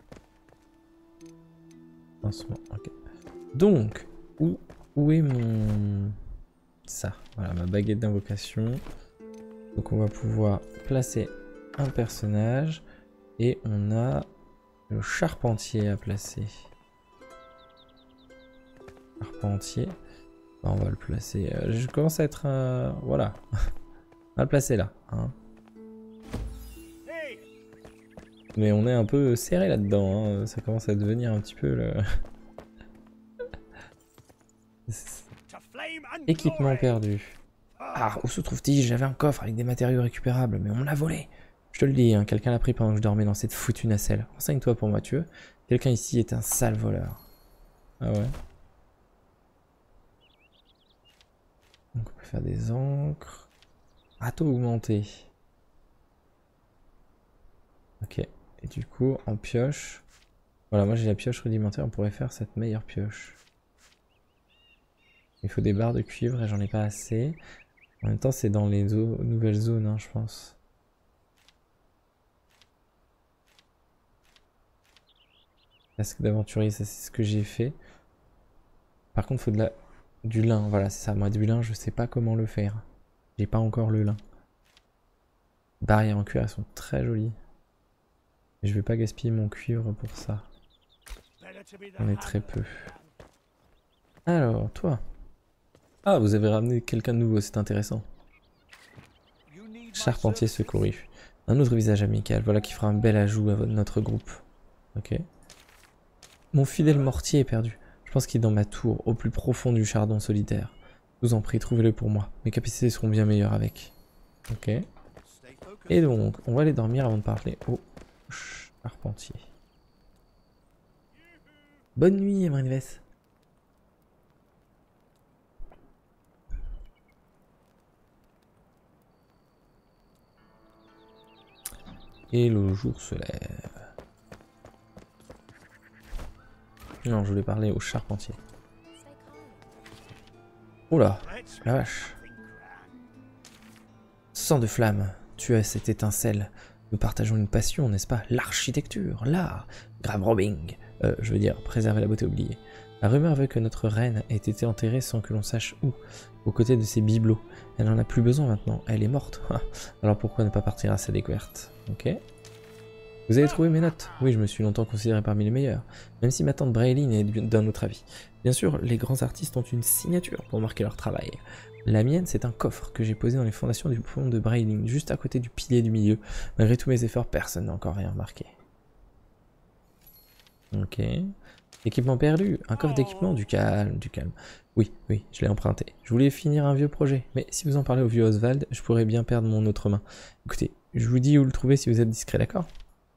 Okay. Donc, où est mon... Ça, voilà, ma baguette d'invocation. Donc on va pouvoir placer un personnage. Et on a le charpentier à placer. Charpentier. On va le placer... je commence à être... voilà. On va le placer là. Hein. Mais on est un peu serré là-dedans, hein. Ça commence à devenir un petit peu le... Équipement perdu. Ah, où se trouve-t-il? J'avais un coffre avec des matériaux récupérables, mais on me l'a volé. Je te le dis, hein, quelqu'un l'a pris pendant que je dormais dans cette foutue nacelle. Renseigne-toi pour moi, tu veux. Quelqu'un ici est un sale voleur. Ah ouais. Donc on peut faire des encres. Râteau augmenté. Ok. Et du coup, en pioche... Voilà, moi j'ai la pioche rudimentaire, on pourrait faire cette meilleure pioche. Il faut des barres de cuivre et j'en ai pas assez. En même temps, c'est dans les nouvelles zones, hein, je pense. Casque d'aventurier, ça c'est ce que j'ai fait. Par contre, il faut du lin, voilà, c'est ça. Moi, du lin, je sais pas comment le faire. J'ai pas encore le lin. Barrières en cuir, elles sont très jolies. Mais je vais pas gaspiller mon cuivre pour ça. On est très peu. Alors, toi. Ah, vous avez ramené quelqu'un de nouveau, c'est intéressant. Charpentier secouru. Un autre visage amical, voilà qui fera un bel ajout à notre groupe. Ok. Mon fidèle mortier est perdu. Je pense qu'il est dans ma tour, au plus profond du chardon solitaire. Je vous en prie, trouvez-le pour moi. Mes capacités seront bien meilleures avec. Ok. Et donc, on va aller dormir avant de parler au charpentier. Bonne nuit, Emrinves. Et le jour se lève. Non, je voulais parler au charpentier. Oula, la vache. Sang de flamme, tu as cette étincelle. Nous partageons une passion, n'est-ce pas? L'architecture, l'art, grave robbing. Je veux dire, préserver la beauté oubliée. La rumeur veut que notre reine ait été enterrée sans que l'on sache où, aux côtés de ses bibelots. Elle n'en a plus besoin maintenant, elle est morte. Alors pourquoi ne pas partir à sa découverte? Ok. Vous avez trouvé mes notes? Oui, je me suis longtemps considéré parmi les meilleurs, même si ma tante Braylin est d'un autre avis. Bien sûr, les grands artistes ont une signature pour marquer leur travail. La mienne, c'est un coffre que j'ai posé dans les fondations du pont de Braylin, juste à côté du pilier du milieu. Malgré tous mes efforts, personne n'a encore rien remarqué. Ok. Équipement perdu, un coffre d'équipement, du calme, du calme. Oui, je l'ai emprunté. Je voulais finir un vieux projet, mais si vous en parlez au vieux Oswald, je pourrais bien perdre mon autre main. Écoutez, je vous dis où le trouver si vous êtes discret, d'accord?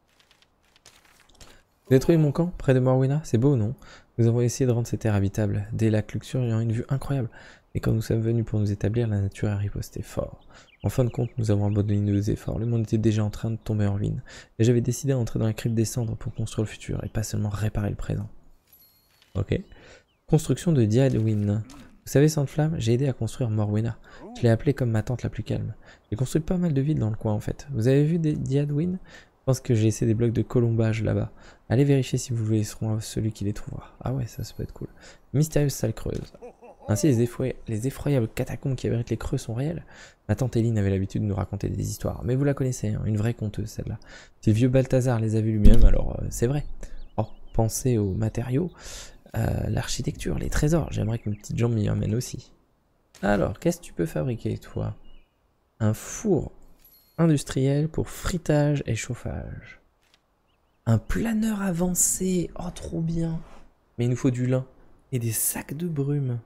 Vous avez trouvé mon camp, près de Morwena? C'est beau, non? Nous avons essayé de rendre ces terres habitables. Des lacs luxuriants, une vue incroyable. Et quand nous sommes venus pour nous établir, la nature a riposté fort. En fin de compte, nous avons abandonné nos efforts. Le monde était déjà en train de tomber en ruine. Et j'avais décidé d'entrer dans la crypte des cendres pour construire le futur et pas seulement réparer le présent. Ok. Construction de Diadwyn. Vous savez, Sandflamme, j'ai aidé à construire Morwena. Je l'ai appelée comme ma tante la plus calme. J'ai construit pas mal de villes dans le coin en fait. Vous avez vu des Diadwyn? Je pense que j'ai laissé des blocs de colombage là-bas. Allez vérifier si vous voulez, seront celui qui les trouvera. Ah ouais, ça peut être cool. Mystérieuse salle creuse. Ainsi, les effroyables catacombes qui abritent les creux sont réelles. Ma tante Éline avait l'habitude de nous raconter des histoires. Mais vous la connaissez, hein, une vraie conteuse celle-là. Si le vieux Balthazar les a vues lui-même, alors c'est vrai. Oh, pensez aux matériaux. L'architecture, les trésors, j'aimerais que mes petites jambes m'y emmènent aussi. Alors, qu'est-ce que tu peux fabriquer, toi? Un four industriel pour fritage et chauffage. Un planeur avancé, oh trop bien. Mais il nous faut du lin et des sacs de brume.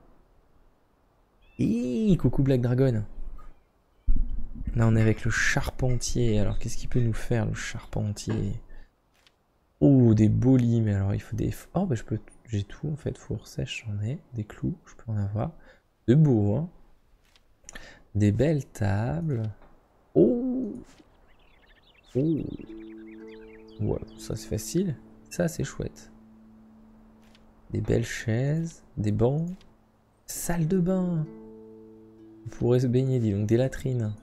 Hi, coucou Black Dragon. Là, on est avec le charpentier. Alors, qu'est-ce qu'il peut nous faire, le charpentier? Oh, des beaux lits, mais alors il faut des... Oh, bah je peux... J'ai tout, en fait. Four sèche, j'en ai. Des clous, je peux en avoir. De beaux, hein. Des belles tables. Oh. Oh. Ouais, ça c'est facile. Ça, c'est chouette. Des belles chaises. Des bancs. Salle de bain. On pourrait se baigner, dis donc. Des latrines.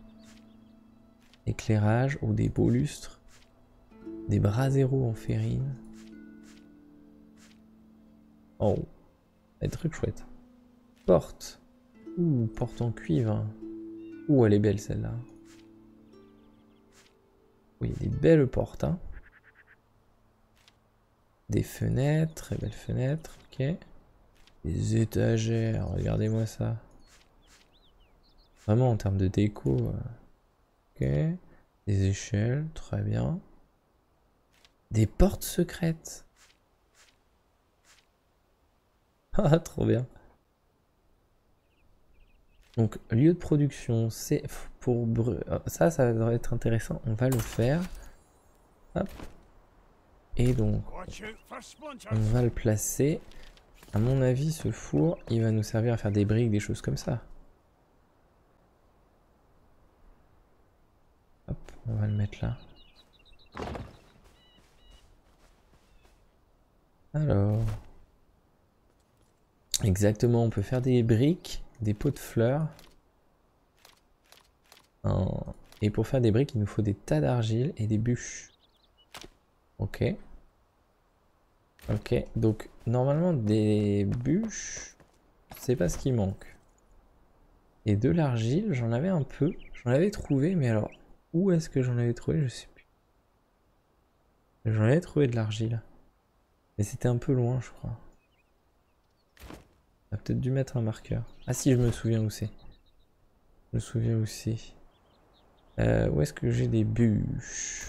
Éclairage ou des beaux lustres. Des braseros en ferrine. Oh, des trucs chouettes. Porte. Ouh, porte en cuivre. Ouh, elle est belle celle-là. Oui, des belles portes. Hein. Des fenêtres, très belles fenêtres. Ok. Des étagères, regardez-moi ça. Vraiment en termes de déco. Ok. Des échelles, très bien. Des portes secrètes. Ah, trop bien. Donc, lieu de production, c'est pour... Ça devrait être intéressant. On va le faire. Hop. Et donc, on va le placer. À mon avis, ce four, il va nous servir à faire des briques, des choses comme ça. Hop, on va le mettre là. Alors... Exactement, on peut faire des briques, des pots de fleurs. Et pour faire des briques, il nous faut des tas d'argile et des bûches. Ok. Ok, donc normalement des bûches, c'est pas ce qui manque. Et de l'argile, j'en avais un peu. J'en avais trouvé, mais alors, où est-ce que j'en avais trouvé? Je sais plus. J'en avais trouvé de l'argile. Mais c'était un peu loin, je crois. On a peut-être dû mettre un marqueur. Ah si, je me souviens où c'est. Je me souviens où c'est. Où est-ce que j'ai des bûches?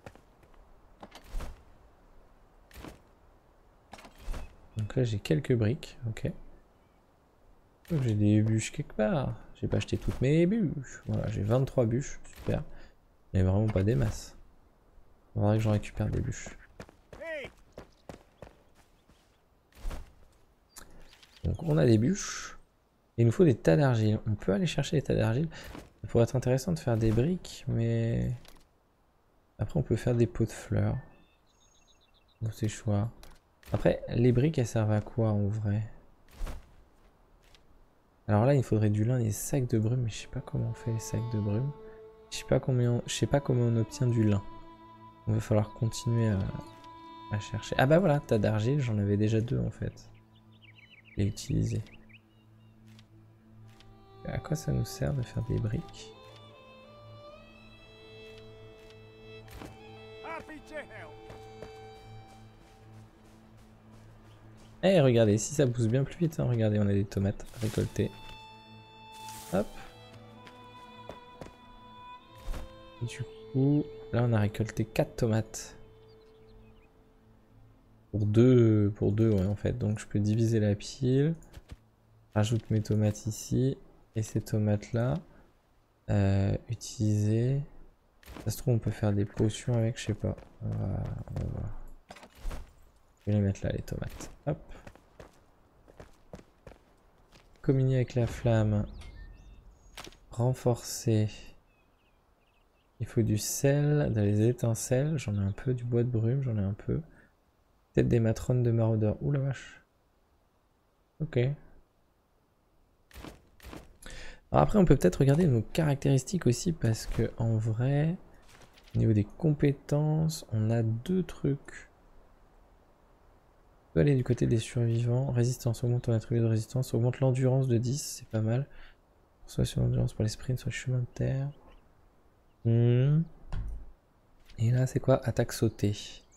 Donc là j'ai quelques briques, ok. J'ai des bûches quelque part. J'ai pas acheté toutes mes bûches. Voilà, j'ai 23 bûches, super. Mais vraiment pas des masses. Il faudrait que j'en récupère des bûches. Donc on a des bûches. Il nous faut des tas d'argile. On peut aller chercher des tas d'argile. Ça pourrait être intéressant de faire des briques, mais... Après on peut faire des pots de fleurs. Donc c'est choix. Après, les briques elles servent à quoi en vrai? Alors là il faudrait du lin et des sacs de brume, mais je sais pas comment on fait les sacs de brume. Je sais pas comment on obtient du lin. Il va falloir continuer à chercher. Ah bah voilà, tas d'argile, j'en avais déjà 2 en fait. Je l'ai utilisé. À quoi ça nous sert de faire des briques? Eh regardez, si ça pousse bien plus vite, hein, regardez, on a des tomates récoltées. Hop. Et du coup, là on a récolté 4 tomates. Pour 2 ouais en fait, donc je peux diviser la pile. Rajoute mes tomates ici. Et ces tomates là. Utiliser. Ça se trouve on peut faire des potions avec, je sais pas. On va voir. Je vais les mettre là les tomates. Hop. Communier avec la flamme. renforcer. Il faut du sel, des étincelles. J'en ai un peu, du bois de brume, j'en ai un peu. Peut-être des matrones de maraudeurs. Ouh la vache. Ok. Alors après, on peut peut-être regarder nos caractéristiques aussi parce que en vrai, au niveau des compétences, on a deux trucs. On peut aller du côté des survivants. Résistance, augmente ton attribut de résistance, augmente l'endurance de 10, c'est pas mal. Soit sur l'endurance pour les sprints, soit chemin de terre. Et là, c'est quoi? Attaque sautée.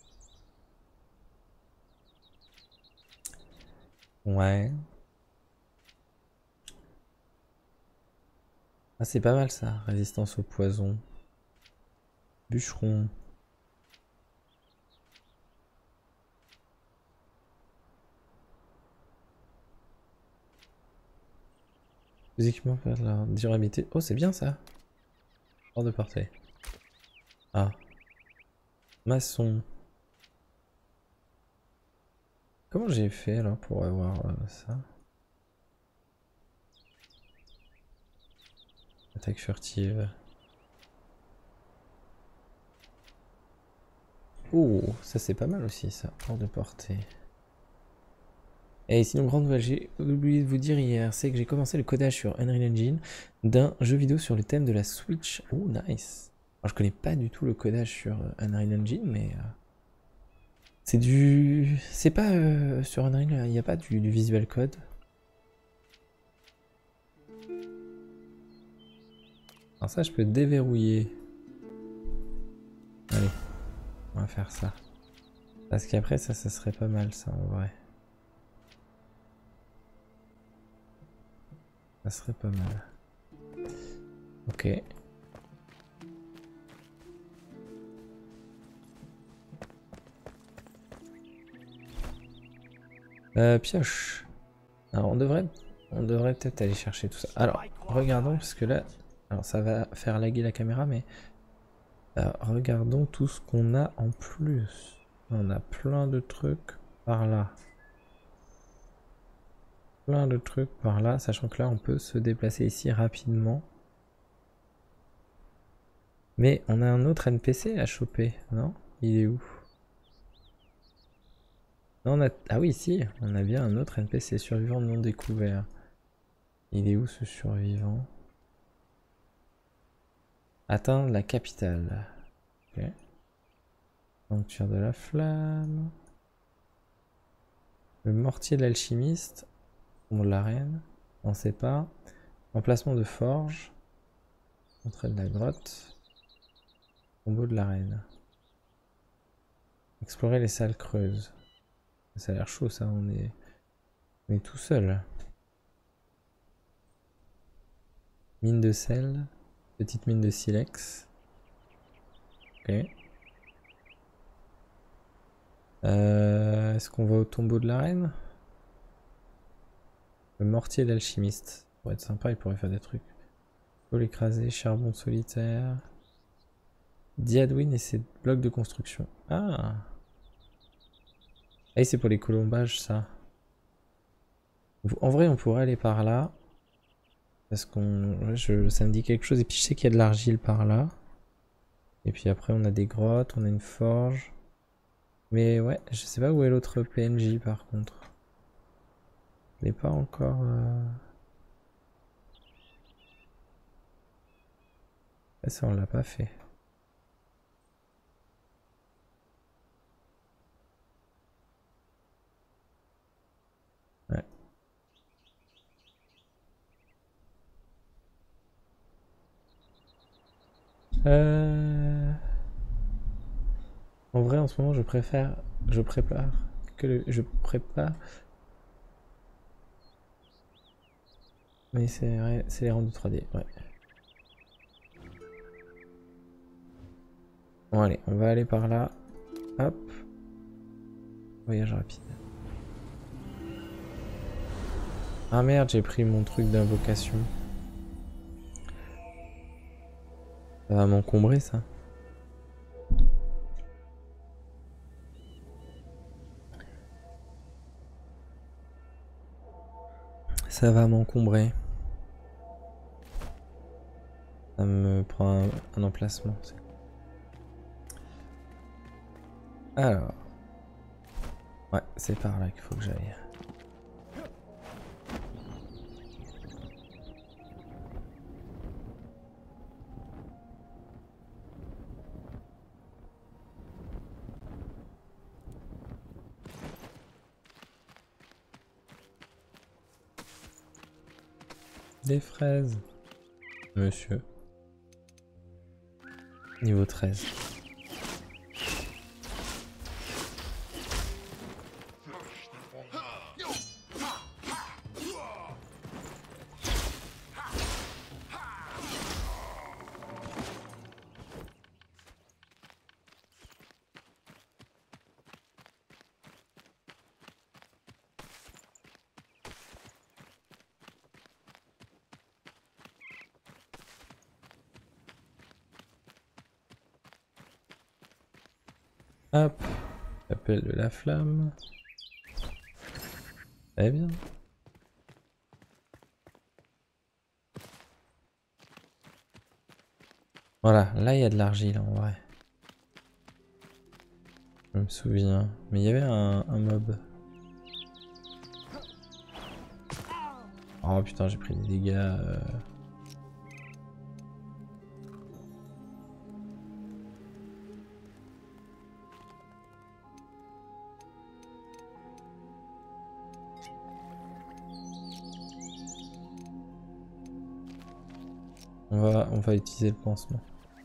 Ouais. Ah, c'est pas mal ça. Résistance au poison. Bûcheron. Physiquement, faire de la durabilité. Oh, c'est bien ça. Hors de portée. Ah. Maçon. Comment j'ai fait alors pour avoir ça? Attaque furtive. Oh, ça c'est pas mal aussi ça. Hors de portée. Et sinon, grande nouvelle, j'ai oublié de vous dire hier, c'est que j'ai commencé le codage sur Unreal Engine d'un jeu vidéo sur le thème de la Switch. Oh, nice. Alors, je connais pas du tout le codage sur Unreal Engine, mais c'est du... C'est pas sur Unreal, il n'y a pas du visual code. Alors ça, je peux déverrouiller. Allez, on va faire ça. Parce qu'après, ça serait pas mal, ça, en vrai. Ça serait pas mal. Ok. Pioche. Alors, on devrait peut-être aller chercher tout ça. Alors, regardons, parce que là... Alors, ça va faire laguer la caméra, mais... regardons tout ce qu'on a en plus. On a plein de trucs par là. Plein de trucs par là, sachant que là, on peut se déplacer ici rapidement. Mais on a un autre NPC à choper, non? Il est où? Non, ah oui, si, on a bien un autre NPC, survivant non découvert. Il est où ce survivant? Atteindre la capitale. Ok. Sanctuaire de la flamme. Le mortier de l'alchimiste. Tombeau de l'arène. On sait pas. Emplacement de forge. Entrée de la grotte. Tombeau de l'arène. Explorer les salles creuses. Ça a l'air chaud ça, on est tout seul. Mine de sel. Petite mine de silex. Ok. Est-ce qu'on va au tombeau de l'arène? Le mortier d'alchimiste. Ça pourrait être sympa, il pourrait faire des trucs. Faut l'écraser, charbon solitaire. Diadwin et ses blocs de construction. Ah! Ah, c'est pour les colombages, ça. En vrai, on pourrait aller par là. Parce qu'on... ça me dit quelque chose. Et puis, je sais qu'il y a de l'argile par là. Et puis après, on a des grottes, on a une forge. Mais ouais, je sais pas où est l'autre PNJ, par contre. Je l'ai pas encore... Ça, on l'a pas fait. Ouais. En vrai, en ce moment, je prépare je prépare. Mais c'est les rendus 3D, ouais. Bon, allez, on va aller par là. Hop. Voyage rapide. Ah merde, j'ai pris mon truc d'invocation. Ça va m'encombrer, ça. Ça va m'encombrer. Ça me prend un emplacement. Alors. Ouais, c'est par là qu'il faut que j'aille. Des fraises. Monsieur. Niveau 13. Hop, appel de la flamme. Très bien. Voilà, là il y a de l'argile en vrai. Je me souviens. Mais il y avait un mob. Oh putain, j'ai pris des dégâts. On va utiliser le pansement.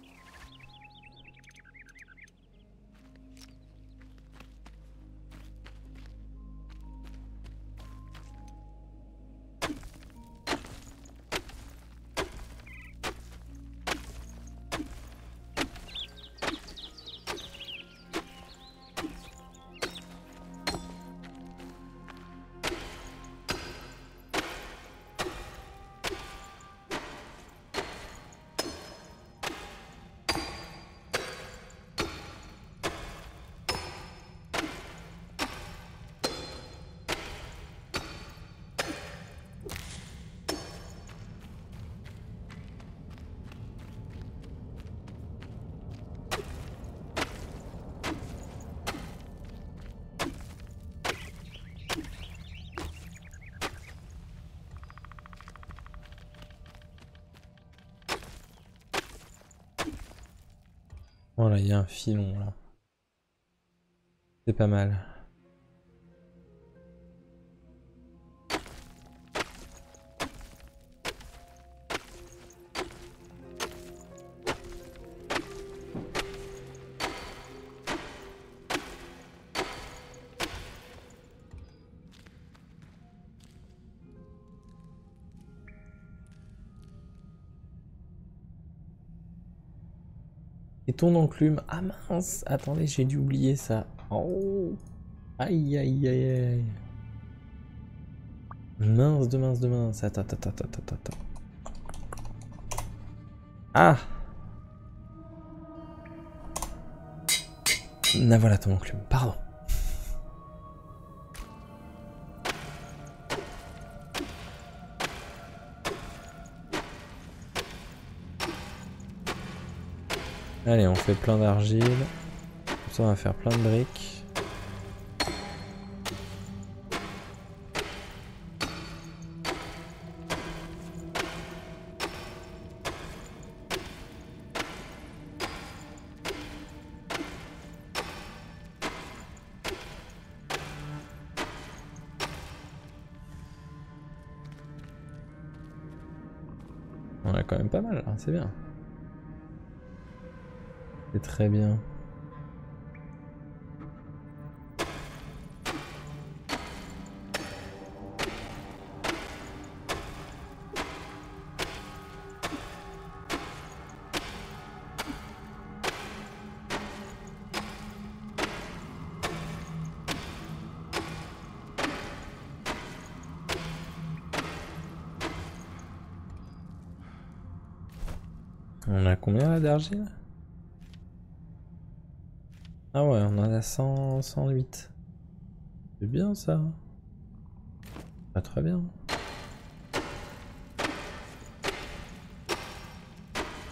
Voilà, il y a un filon là. C'est pas mal. Et ton enclume. Ah mince, attendez, j'ai dû oublier ça. Oh, aïe aïe aïe aïe. Mince de mince de mince. Attends. Ah, ah voilà ton enclume, pardon. Allez, on fait plein d'argile. Comme ça, on va faire plein de briques. On a quand même pas mal, hein, c'est bien. C'est très bien. On a combien là d'argile? Ah ouais, on en a 108. C'est bien ça. Pas très bien.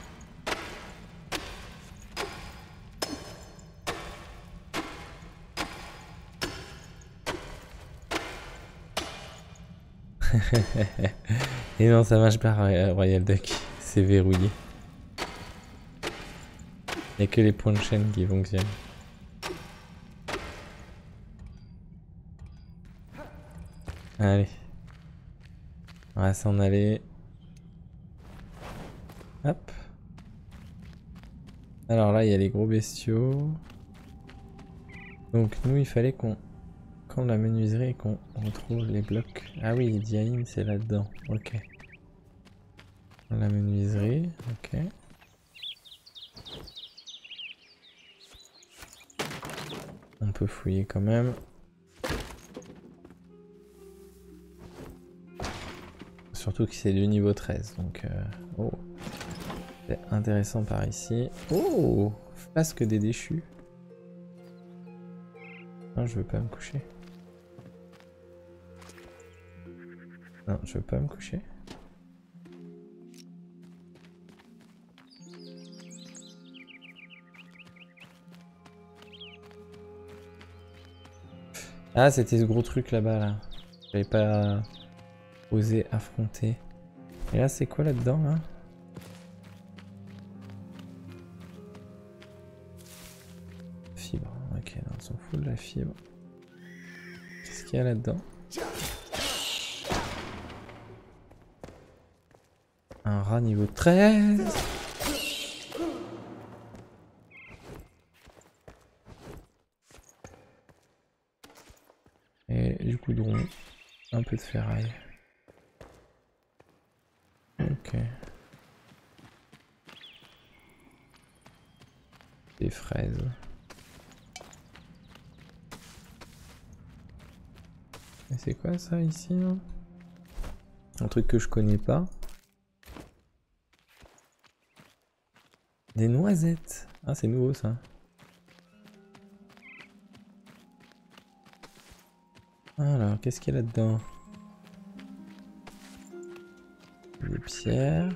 Et non, ça marche pas, Royal Duck. C'est verrouillé. Il n'y a que les points de chaîne qui fonctionnent. Allez. On va s'en aller. Hop. Alors là, il y a les gros bestiaux. Donc nous, il fallait qu'on... Quand la menuiserie et qu'on retrouve les blocs... Ah oui, Diaïm, c'est là-dedans. Ok. La menuiserie, ok. On peut fouiller quand même. Surtout que c'est du niveau 13, donc... Oh. C'est intéressant par ici. Oh, flasque des déchus. Non, je veux pas me coucher. Non, je veux pas me coucher. Ah, c'était ce gros truc là-bas, là. J'avais pas osé affronter. Et là, c'est quoi là-dedans, là? Fibre. Ok, non, on s'en fout de la fibre. Qu'est-ce qu'il y a là-dedans? Un rat niveau 13. Et du goudron. Un peu de ferraille. Ok. Des fraises. Et c'est quoi ça ici là? Un truc que je connais pas. Des noisettes. Ah, c'est nouveau ça. Alors, qu'est-ce qu'il y a là-dedans? Des pierres.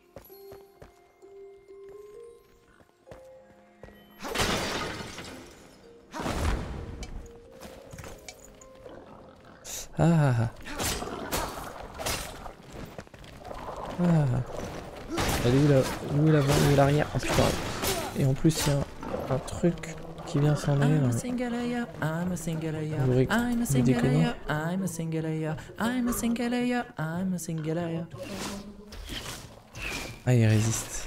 Ah. Ah. Elle est où là? Où est l'avant? Où est l'arrière? Oh putain. Et en plus, il y a un truc qui vient s'en aller là. Vous déconnez? Ah, il résiste.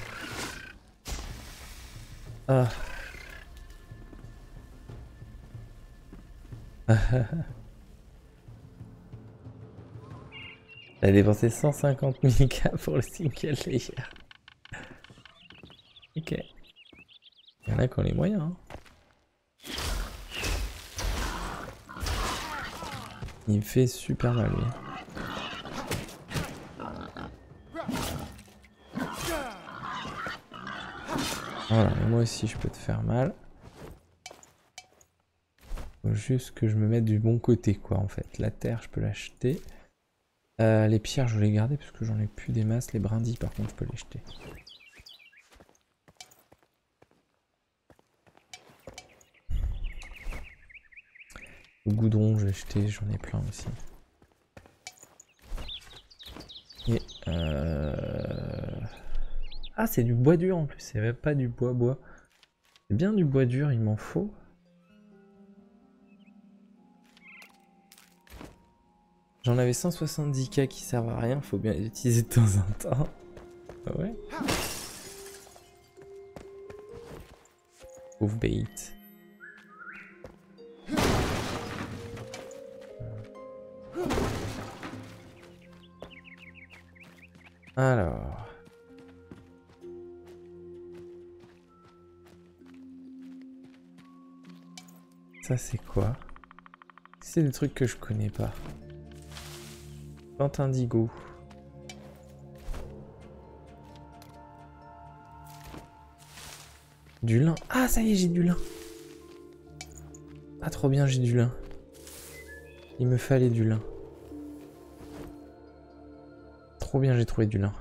Ah. Elle a dépensé 150 000 K pour le single layer. Ok. Il y en a qui ont les moyens. Hein. Il me fait super mal lui. Voilà, et moi aussi je peux te faire mal. Faut juste que je me mette du bon côté quoi en fait. La terre je peux l'acheter. Les pierres je vais les garder parce que j'en ai plus des masses. Les brindilles par contre je peux les jeter. Le goudron je vais jeter, j'en ai plein aussi. Et ah c'est du bois dur en plus, c'est même pas du bois. C'est bien du bois dur, il m'en faut. J'en avais 170K qui servent à rien, faut bien les utiliser de temps en temps. Ah ouais. Pauvre bait. Alors. Ça c'est quoi? C'est des trucs que je connais pas. Plante indigo. Du lin. Ah ça y est j'ai du lin. Ah trop bien j'ai du lin. Il me fallait du lin. Trop bien j'ai trouvé du lin.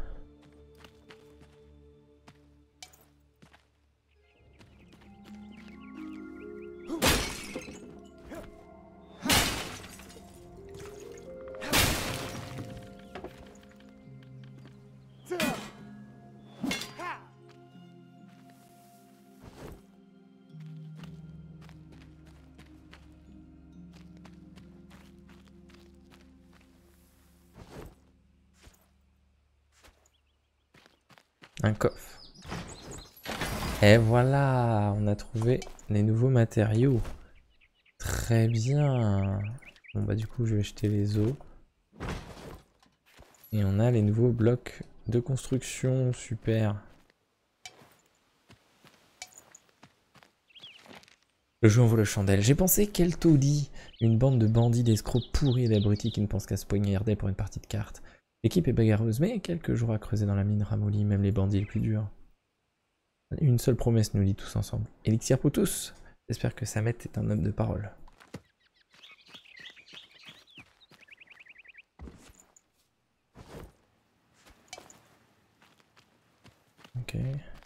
Un coffre. Et voilà, on a trouvé les nouveaux matériaux. Très bien. Bon bah du coup je vais jeter les os. Et on a les nouveaux blocs de construction, super. Le jeu en vaut la chandelle. J'ai pensé quel taudis. Une bande de bandits, d'escrocs pourris et d'abrutis qui ne pensent qu'à se poignarder pour une partie de cartes. L'équipe est bagarreuse, mais quelques jours à creuser dans la mine ramollit même les bandits les plus durs. Une seule promesse nous lie tous ensemble. Élixir pour tous. J'espère que Samet est un homme de parole. Ok.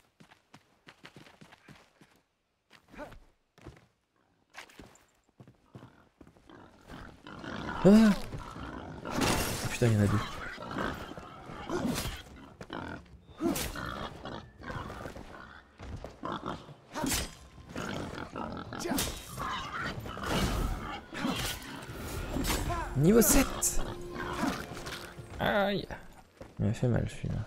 Ah putain, il y en a deux. Niveau 7. Aïe. Il m'a fait mal celui-là.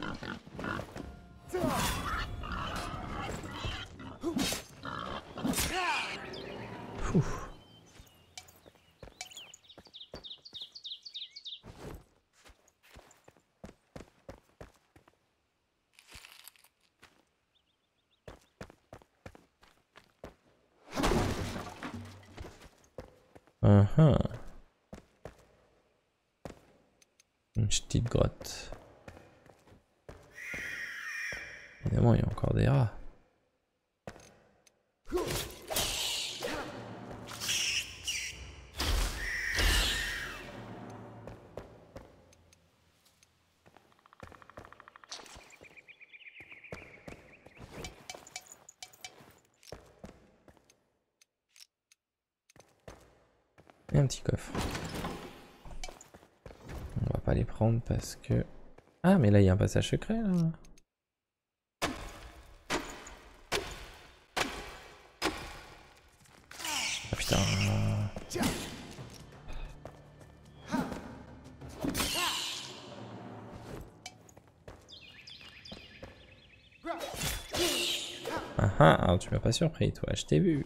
Une petite grotte. Évidemment, il y a encore des rats. Et un petit coffre. On va pas les prendre parce que... Ah, mais là, il y a un passage secret, là. Ah, putain. Ah ah, alors tu m'as pas surpris, toi, je t'ai vu.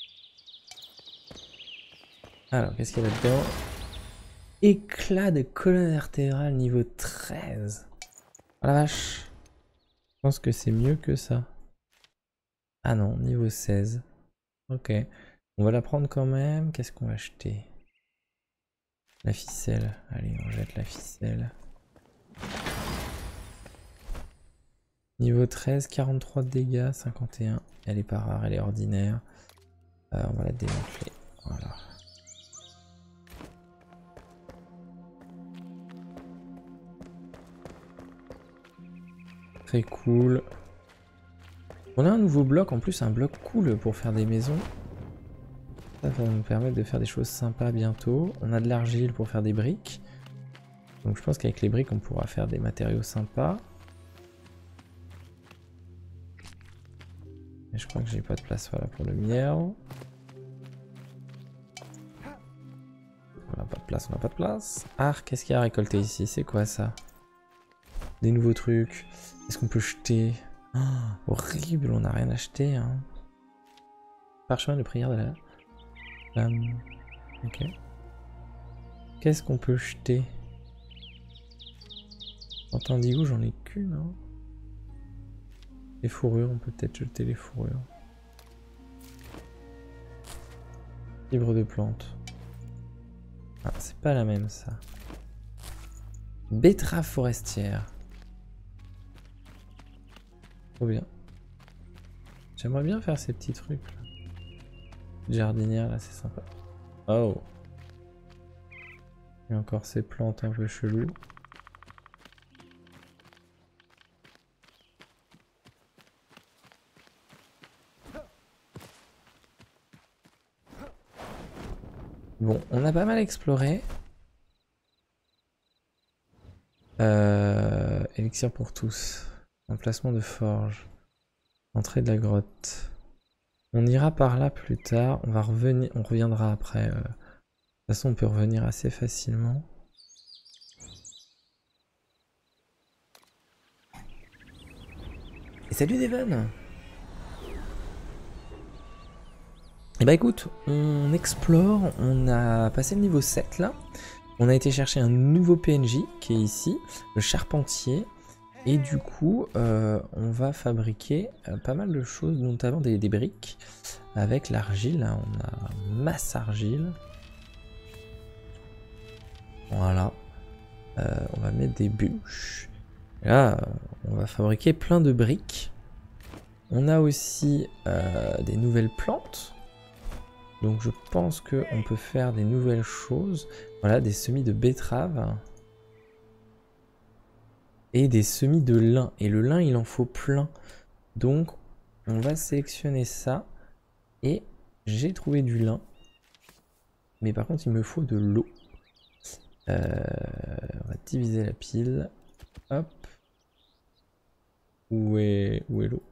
Alors, qu'est-ce qu'il y a là-dedans? Éclat de colonne vertébrale niveau 13. Oh la vache. Je pense que c'est mieux que ça. Ah non, niveau 16. Ok. On va la prendre quand même. Qu'est-ce qu'on va acheter? La ficelle. Allez, on jette la ficelle. Niveau 13, 43 de dégâts, 51. Elle est pas rare, elle est ordinaire. On va la démanteler. Voilà. Très cool. On a un nouveau bloc, en plus un bloc cool pour faire des maisons. Ça va nous permettre de faire des choses sympas bientôt. On a de l'argile pour faire des briques. Donc je pense qu'avec les briques on pourra faire des matériaux sympas. Mais je crois que j'ai pas de place voilà, pour le miel. On n'a pas de place, on n'a pas de place. Ah, qu'est-ce qu'il y a à récolter ici? C'est quoi ça? Des nouveaux trucs. Est-ce qu'on peut jeter? Oh, horrible, on n'a rien acheté. Hein. Parchemin de prière de la... ok. Qu'est-ce qu'on peut jeter? En indigo, j'en ai qu'une. Hein. Les fourrures, on peut peut-être jeter les fourrures. Fibre de plante. Ah, c'est pas la même ça. Betterave forestière. Trop bien. J'aimerais bien faire ces petits trucs là. Jardinière là, c'est sympa. Oh. Et encore ces plantes un peu cheloues. Bon, on a pas mal exploré. Élixir pour tous. Emplacement de forge. Entrée de la grotte. On ira par là plus tard. On va revenir. On reviendra après. De toute façon, on peut revenir assez facilement. salut Devon. Et bah écoute, on explore, on a passé le niveau 7 là. On a été chercher un nouveau PNJ qui est ici, le charpentier. Et du coup, on va fabriquer pas mal de choses, notamment des briques avec l'argile. On a masse argile. Voilà. On va mettre des bûches. Et là, on va fabriquer plein de briques. On a aussi des nouvelles plantes. Donc je pense qu'on peut faire des nouvelles choses. Voilà, des semis de betterave. Et des semis de lin. Et le lin, il en faut plein. Donc on va sélectionner ça. Et j'ai trouvé du lin. Mais par contre, il me faut de l'eau. On va diviser la pile. Hop. Où est l'eau?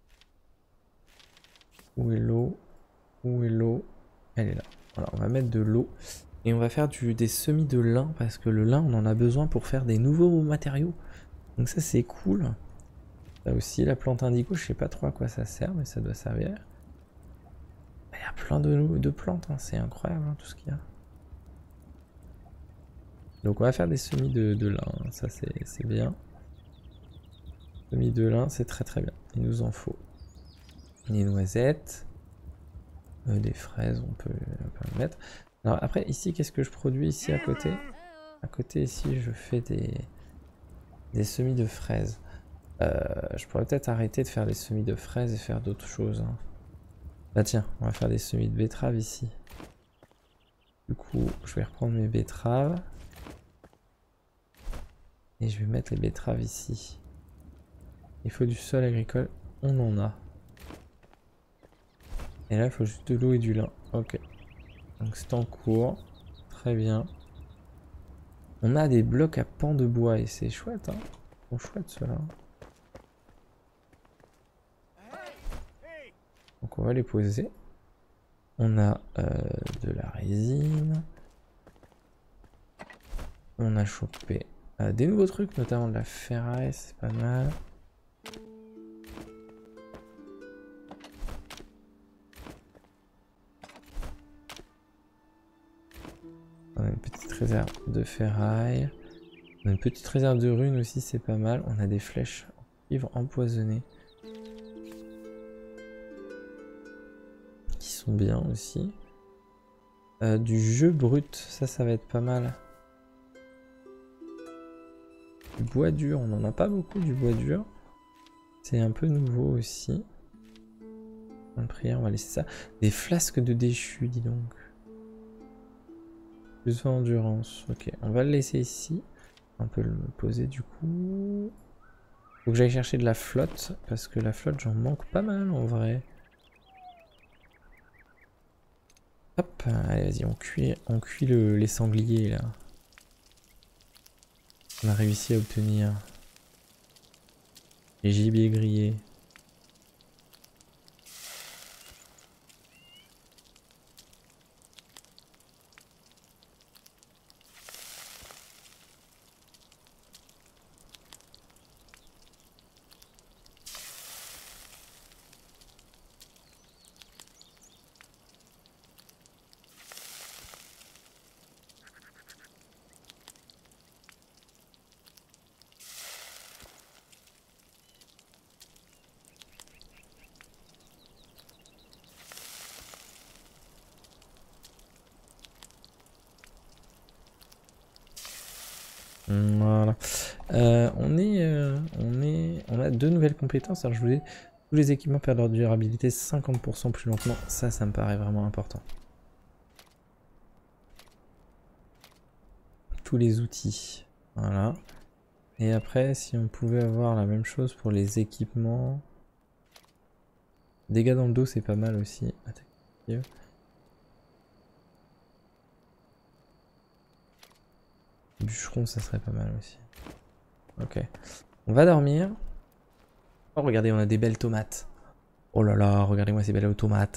Où est l'eau? Où est l'eau? Elle est là. Voilà, on va mettre de l'eau. Et on va faire des semis de lin. Parce que le lin, on en a besoin pour faire des nouveaux matériaux. Donc ça, c'est cool. Là aussi, la plante indigo, je sais pas trop à quoi ça sert. Mais ça doit servir. Il y a plein de plantes. Hein, c'est incroyable tout ce qu'il y a. Donc on va faire des semis de lin. Hein, ça, c'est bien. Semis de lin, c'est très très bien. Il nous en faut. Des noisettes. Des fraises, on peut le mettre. Alors après, ici, qu'est-ce que je produis ici à côté? À côté, ici, je fais des semis de fraises. Je pourrais peut-être arrêter de faire des semis de fraises et faire d'autres choses. Hein. Bah tiens, on va faire des semis de betteraves ici. Du coup, je vais reprendre mes betteraves. Et je vais mettre les betteraves ici. Il faut du sol agricole, on en a. Et là, il faut juste de l'eau et du lin. Ok. Donc c'est en cours. Très bien. On a des blocs à pans de bois et c'est chouette, hein. Trop chouette ceux-là. Donc on va les poser. On a de la résine. On a chopé des nouveaux trucs, notamment de la ferraille, c'est pas mal. On a une petite réserve de ferraille. On a une petite réserve de runes aussi, c'est pas mal. On a des flèches en cuivre empoisonnées. Qui sont bien aussi. Du jeu brut, ça va être pas mal. Du bois dur, on n'en a pas beaucoup du bois dur. C'est un peu nouveau aussi. En prière, on va laisser ça. Des flasques de déchus, dis donc. Plus d'endurance. Ok, on va le laisser ici. On peut le poser du coup. Faut que j'aille chercher de la flotte. Parce que la flotte, j'en manque pas mal en vrai. Hop, allez, vas-y, on cuit les sangliers là. On a réussi à obtenir les gibiers grillés. Voilà. On a deux nouvelles compétences. Alors je voulais tous les équipements perdent leur durabilité 50% plus lentement. Ça me paraît vraiment important. Tous les outils. Voilà. Et après, si on pouvait avoir la même chose pour les équipements. Dégâts dans le dos, c'est pas mal aussi. Bûcheron, ça serait pas mal aussi. Ok. On va dormir. Oh, regardez, on a des belles tomates. Oh là là, regardez-moi ces belles tomates.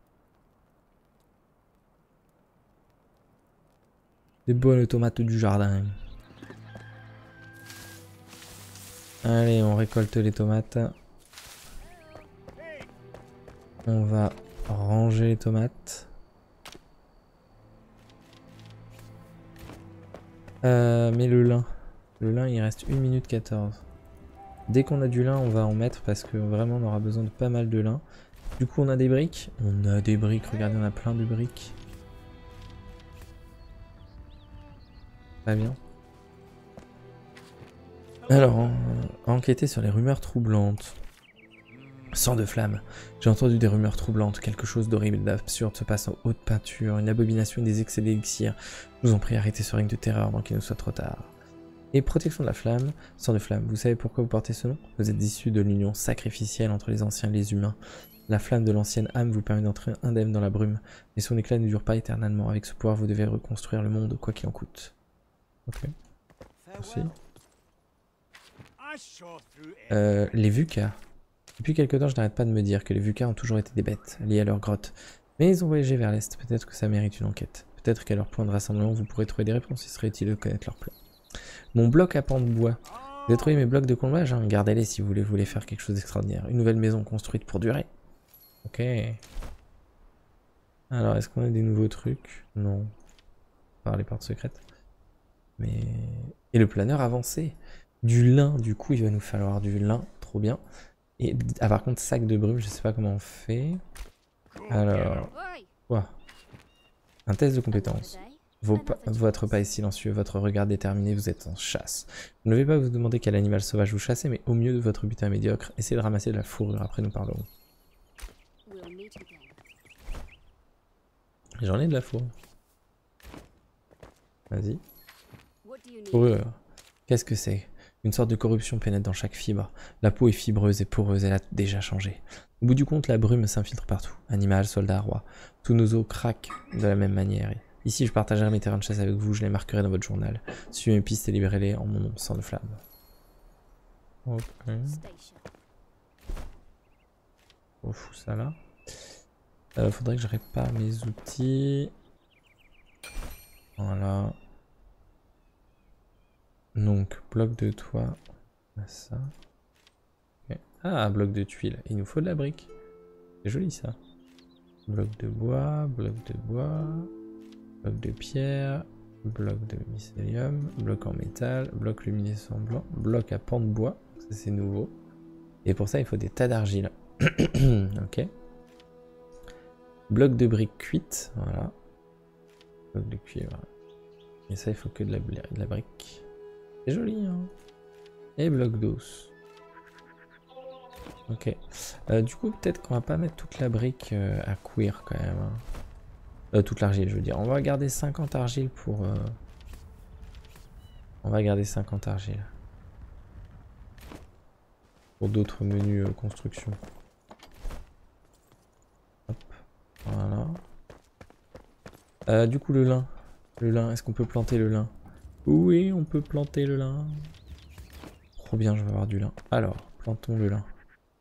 Des bonnes tomates du jardin. Allez, on récolte les tomates. On va ranger les tomates. Mais le lin. Le lin, il reste 1 minute 14. Dès qu'on a du lin, on va en mettre parce que vraiment on aura besoin de pas mal de lin. Du coup, on a des briques. On a des briques, regardez, on a plein de briques. Très bien. Alors, enquêter sur les rumeurs troublantes. Sang de flamme. J'ai entendu des rumeurs troublantes. Quelque chose d'horrible et d'absurde se passe en haute peinture. Une abomination et des excès d'élixir. Je vous en prie, arrêtez ce règne de terreur avant qu'il ne soit trop tard. Et protection de la flamme, sang de flamme. Vous savez pourquoi vous portez ce nom? Vous êtes issu de l'union sacrificielle entre les anciens et les humains. La flamme de l'ancienne âme vous permet d'entrer indemne dans la brume, mais son éclat ne dure pas éternellement. Avec ce pouvoir, vous devez reconstruire le monde, quoi qu'il en coûte. Ok. Merci. Les Vuka. Depuis quelque temps, je n'arrête pas de me dire que les Vuka ont toujours été des bêtes, liées à leur grotte. Mais ils ont voyagé vers l'est, peut-être que ça mérite une enquête. Peut-être qu'à leur point de rassemblement, vous pourrez trouver des réponses, il serait utile de connaître leur plan. Mon bloc à pan de bois. Vous avez trouvé mes blocs de comblage, hein? Gardez-les si vous voulez faire quelque chose d'extraordinaire. Une nouvelle maison construite pour durer. Ok. Alors, est-ce qu'on a des nouveaux trucs? Non. Par les portes secrètes. Mais... Et le planeur avancé. Du lin, du coup, il va nous falloir du lin. Trop bien. Et par contre, sac de brume, je sais pas comment on fait. Alors... Quoi? Un test de compétence. Votre pas est silencieux, votre regard déterminé, vous êtes en chasse. Vous ne devez pas vous demander quel animal sauvage vous chassez, mais au mieux de votre butin médiocre, essayez de ramasser de la fourrure, après nous parlerons. J'en ai de la fourrure. Vas-y. Fourrure. Qu'est-ce que c'est? Une sorte de corruption pénètre dans chaque fibre. La peau est fibreuse et poreuse, elle a déjà changé. Au bout du compte, la brume s'infiltre partout. Animal, soldat, roi. Tous nos os craquent de la même manière. Ici, je partagerai mes terrains de chasse avec vous, je les marquerai dans votre journal. Suivez mes pistes et libérez-les en mon nom, sang de flamme. Ok. On fout ça là. Faudrait que je répare mes outils. Voilà. Donc, bloc de toit. Ça. Okay. Ah, bloc de tuiles. Il nous faut de la brique. C'est joli ça. Bloc de bois, bloc de bois, bloc de pierre, bloc de mycélium, bloc en métal, bloc luminescent blanc, bloc à pan de bois. Ça c'est nouveau. Et pour ça, il faut des tas d'argile. Ok. Bloc de briques cuites. Voilà. Bloc de cuivre. Et ça, il faut que de la brique. C'est joli, hein. Et bloc d'os. Ok. Du coup, peut-être qu'on va pas mettre toute la brique à cuire quand même. Hein. Toute l'argile, je veux dire. On va garder 50 argiles pour... On va garder 50 argiles. Pour d'autres menus construction. Hop. Voilà. Du coup, le lin. Le lin, est-ce qu'on peut planter le lin? Oui, on peut planter le lin. Trop bien, je vais avoir du lin. Alors, plantons le lin.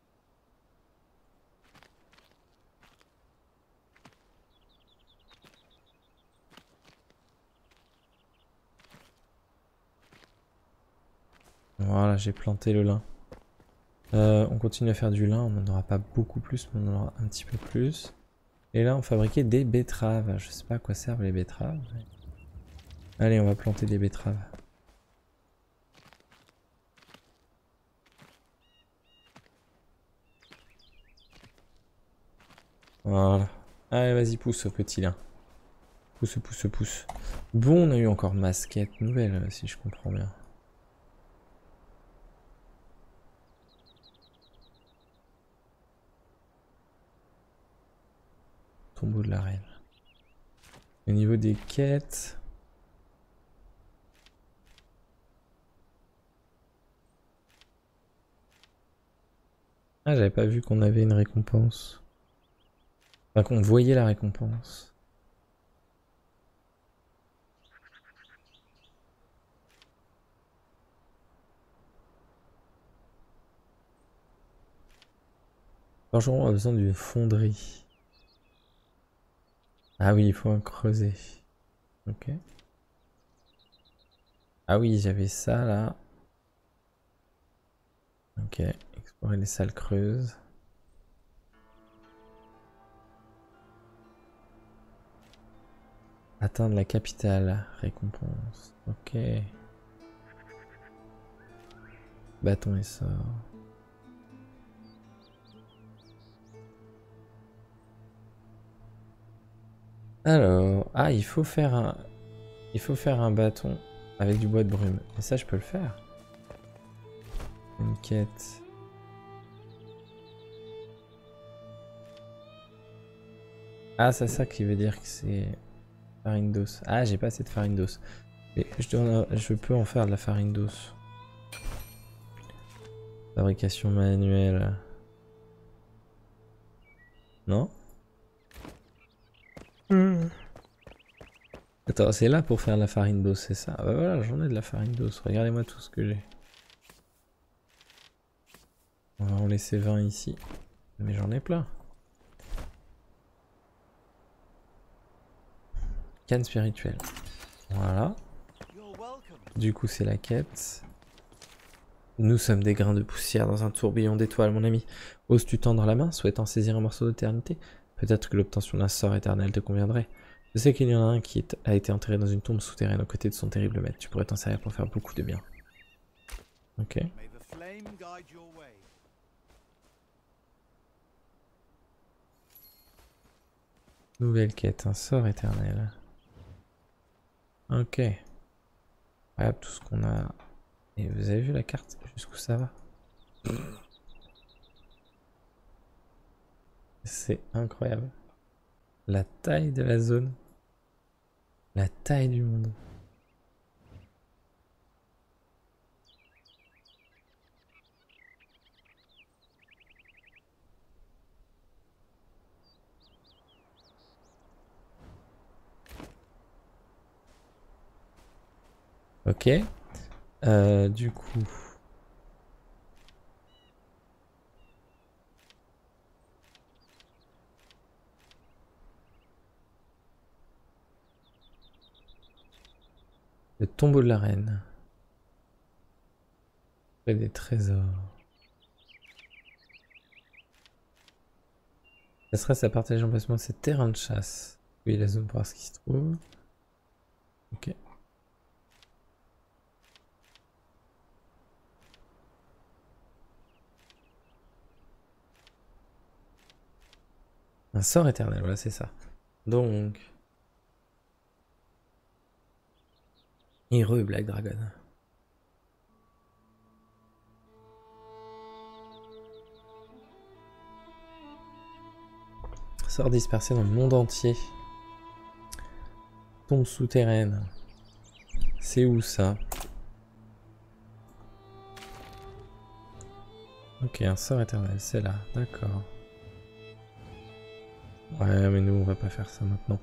Voilà, j'ai planté le lin. On continue à faire du lin, on n'en aura pas beaucoup plus, mais on en aura un petit peu plus. Et là, on fabriquait des betteraves. Je sais pas à quoi servent les betteraves. Allez, on va planter des betteraves. Voilà. Allez, vas-y, pousse au petit lin. Pousse, pousse, pousse. Bon, on a eu encore masquette nouvelle, si je comprends bien. Tombeau de la reine. Au niveau des quêtes... Ah, j'avais pas vu qu'on avait une récompense. Enfin, qu'on voyait la récompense. Forgeron a besoin d'une fonderie. Ah oui, il faut un creuset. Ok. Ah oui, j'avais ça là. Ok, explorer les salles creuses. Atteindre la capitale. Récompense. Ok. Bâton et sort. Alors, ah, il faut faire un bâton avec du bois de brume. Et ça, je peux le faire. Une quête. Ah, c'est ça qui veut dire que c'est farine d'os. Ah, j'ai pas assez de farine d'os. Mais je peux en faire de la farine d'os. Fabrication manuelle. Non? Attends, c'est là pour faire de la farine d'os, c'est ça? Ah bah voilà, j'en ai de la farine d'os. Regardez-moi tout ce que j'ai. On va en laisser 20 ici. Mais j'en ai plein. Canne spirituelle. Voilà. Du coup, c'est la quête. Nous sommes des grains de poussière dans un tourbillon d'étoiles, mon ami. Oses-tu tendre la main, souhaitant saisir un morceau d'éternité? Peut-être que l'obtention d'un sort éternel te conviendrait. Je sais qu'il y en a un qui a été enterré dans une tombe souterraine aux côtés de son terrible maître. Tu pourrais t'en servir pour faire beaucoup de bien. Ok. Nouvelle quête, un sort éternel. Ok. Hop, tout ce qu'on a. Et vous avez vu la carte jusqu'où ça va? C'est incroyable. La taille de la zone. La taille du monde. Ok. Du coup. Le tombeau de la reine. Et des trésors. Ça serait à partager l'emplacement de ces terrains de chasse. Oui, la zone pour voir ce qui se trouve. Ok. Un sort éternel, voilà, c'est ça. Donc. Heureux Black Dragon. Sort dispersé dans le monde entier. Tombe souterraine. C'est où ça? Ok, un sort éternel, c'est là, d'accord. Ouais, mais nous, on va pas faire ça maintenant.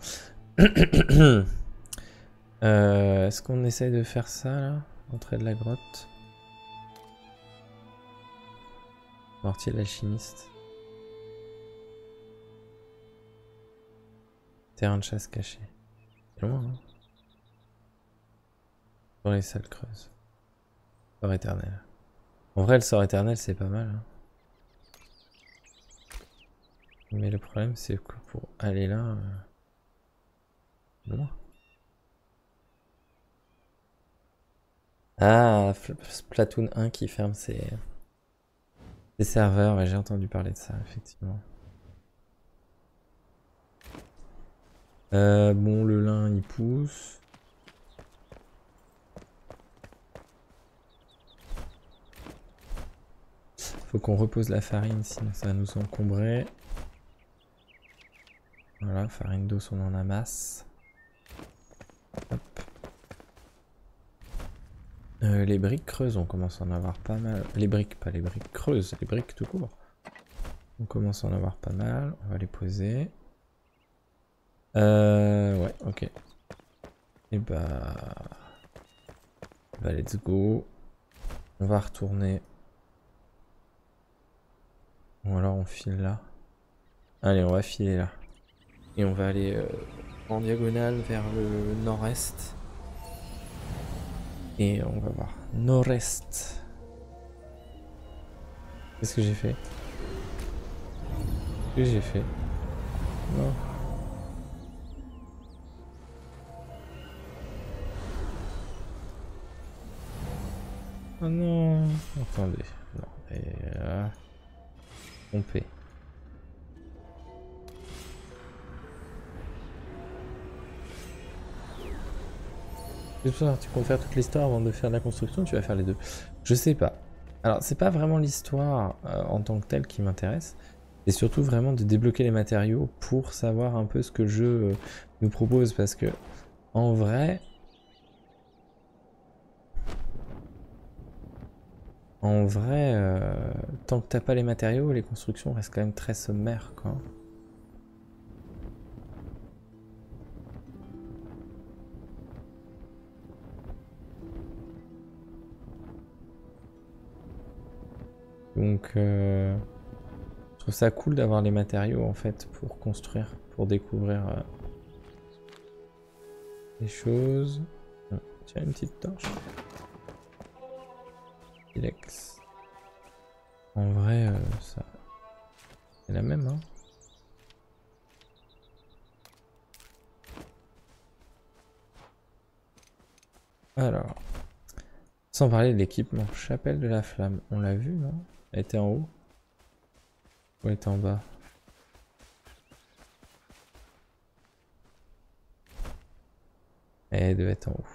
Est-ce qu'on essaye de faire ça, là? Entrée de la grotte. Mortier de l'alchimiste. Terrain de chasse caché. C'est loin, hein? Dans les salles creuses. Sort éternel. En vrai, le sort éternel, c'est pas mal, hein. Mais le problème, c'est que pour aller là... loin. Ah, Splatoon 1 qui ferme ses serveurs, ouais, j'ai entendu parler de ça, effectivement. Bon, le lin, il pousse. Faut qu'on repose la farine, sinon ça va nous encombrer. Voilà, farine d'os, on en amasse. Hop. Les briques creuses, on commence à en avoir pas mal. Les briques, pas les briques creuses, les briques tout court. On commence à en avoir pas mal, on va les poser. Ouais, ok. Et bah, let's go. On va retourner. Ou alors on file là. Allez, on va filer là. Et on va aller en diagonale vers le nord-est. Et on va voir. Nord-est. Qu'est-ce que j'ai fait? Qu'est-ce que j'ai fait? Non. Oh non. Attendez. Non. Et trompé. Tu comptes faire toute l'histoire avant de faire la construction, tu vas faire les deux. Je sais pas. Alors, c'est pas vraiment l'histoire en tant que telle qui m'intéresse. C'est surtout vraiment de débloquer les matériaux pour savoir un peu ce que le jeu nous propose. Parce que, en vrai... tant que t'as pas les matériaux, les constructions restent quand même très sommaires, quoi. Donc, je trouve ça cool d'avoir les matériaux, en fait, pour construire, pour découvrir les choses. Tiens, une petite torche. Silex. En vrai, ça... c'est la même, hein. Alors, sans parler de l'équipement, chapelle de la flamme, on l'a vu, non? Elle était en haut? Ou elle était en bas? Elle devait être en haut.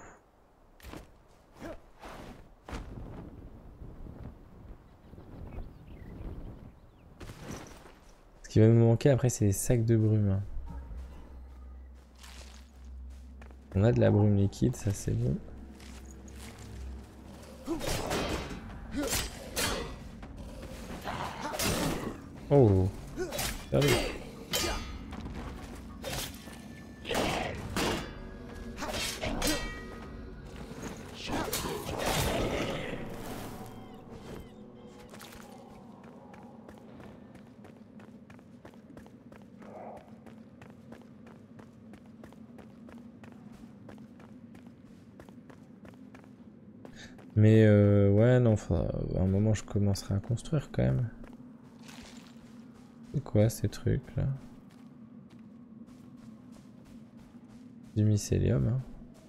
Ce qui va me manquer après, c'est les sacs de brume. On a de la brume liquide, ça c'est bon. Oh, salut. Mais ouais, non, à un moment je commencerai à construire quand même. C'est quoi ces trucs là? Du mycélium, hein.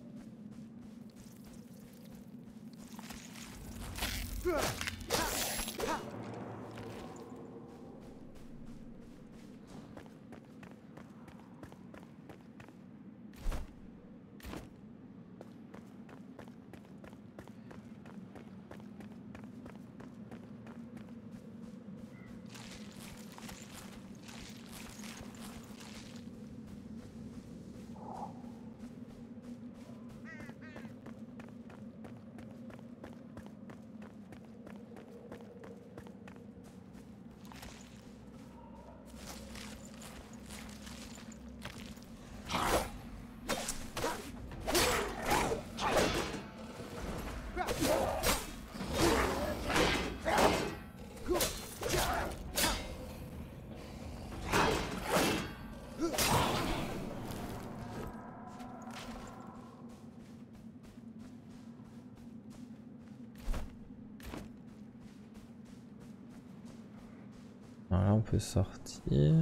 Alors là on peut sortir.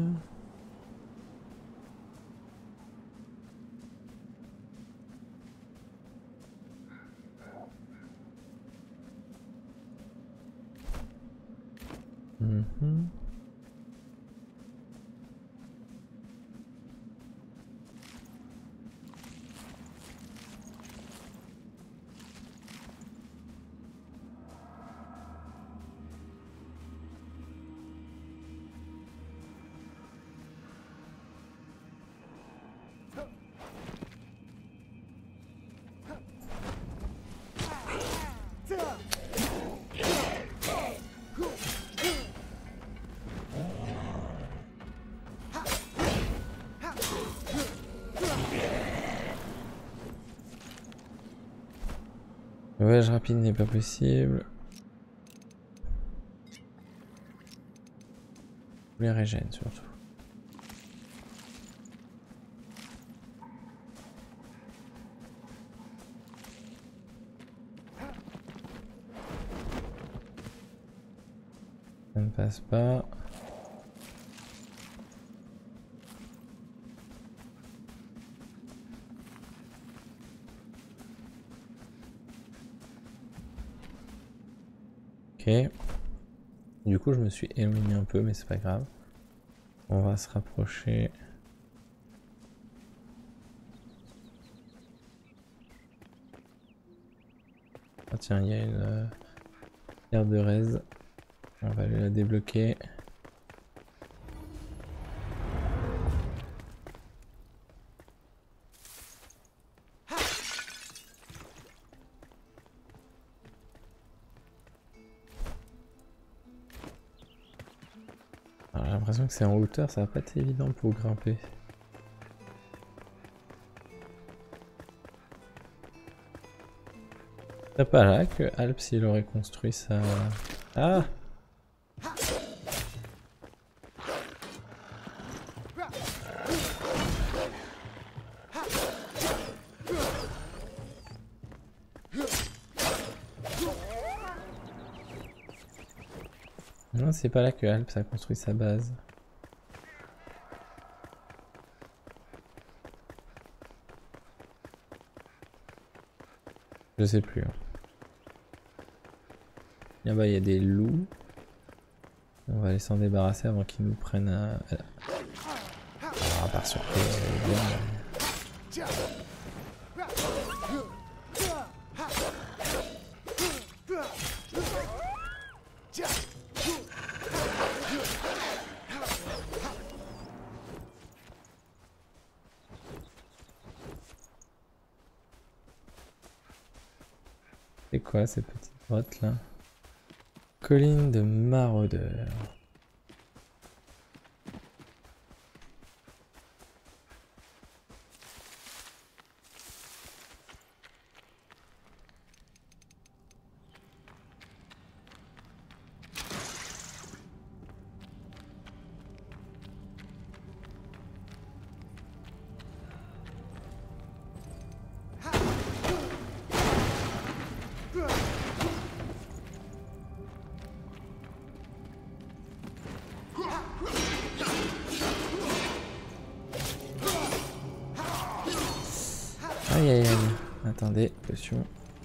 Mhm. Le voyage rapide n'est pas possible. Les régène surtout. Ça ne passe pas. Du coup, je me suis éloigné un peu, mais c'est pas grave. On va se rapprocher. Ah tiens, il y a une pierre de raise. On va aller la débloquer. J'ai l'impression que c'est en hauteur, ça va pas être évident pour grimper. C'est pas là que Alps il aurait construit sa... Ah! Non, c'est pas là que Alps a construit sa base. Je sais plus. Là-bas, il y a des loups. On va aller s'en débarrasser avant qu'ils nous prennent à... Alors, à part surprise, bien. C'est quoi ces petites grottes là? Colline de maraudeurs. Aïe aïe aïe. Attendez, potion.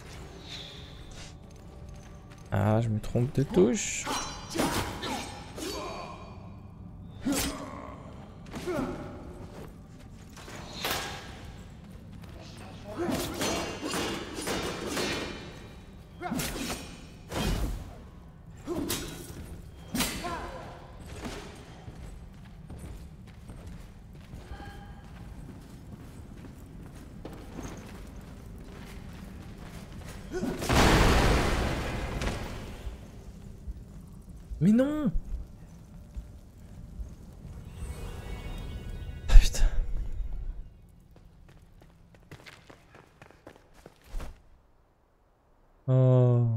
Ah, je me trompe de touche. Mais non! Ah putain. Oh.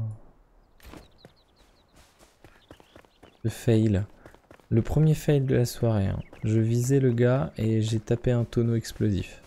Le fail. Le premier fail de la soirée. Hein. Je visais le gars et j'ai tapé un tonneau explosif.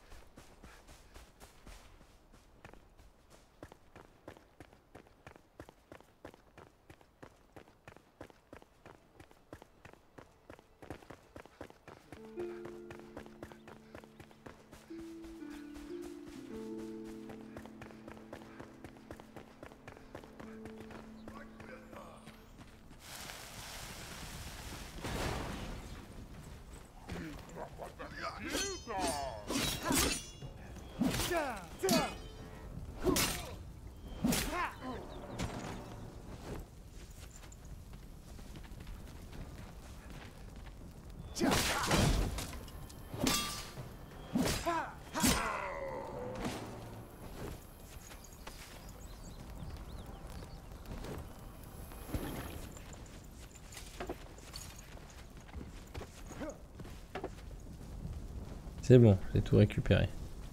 C'est bon, j'ai tout récupéré.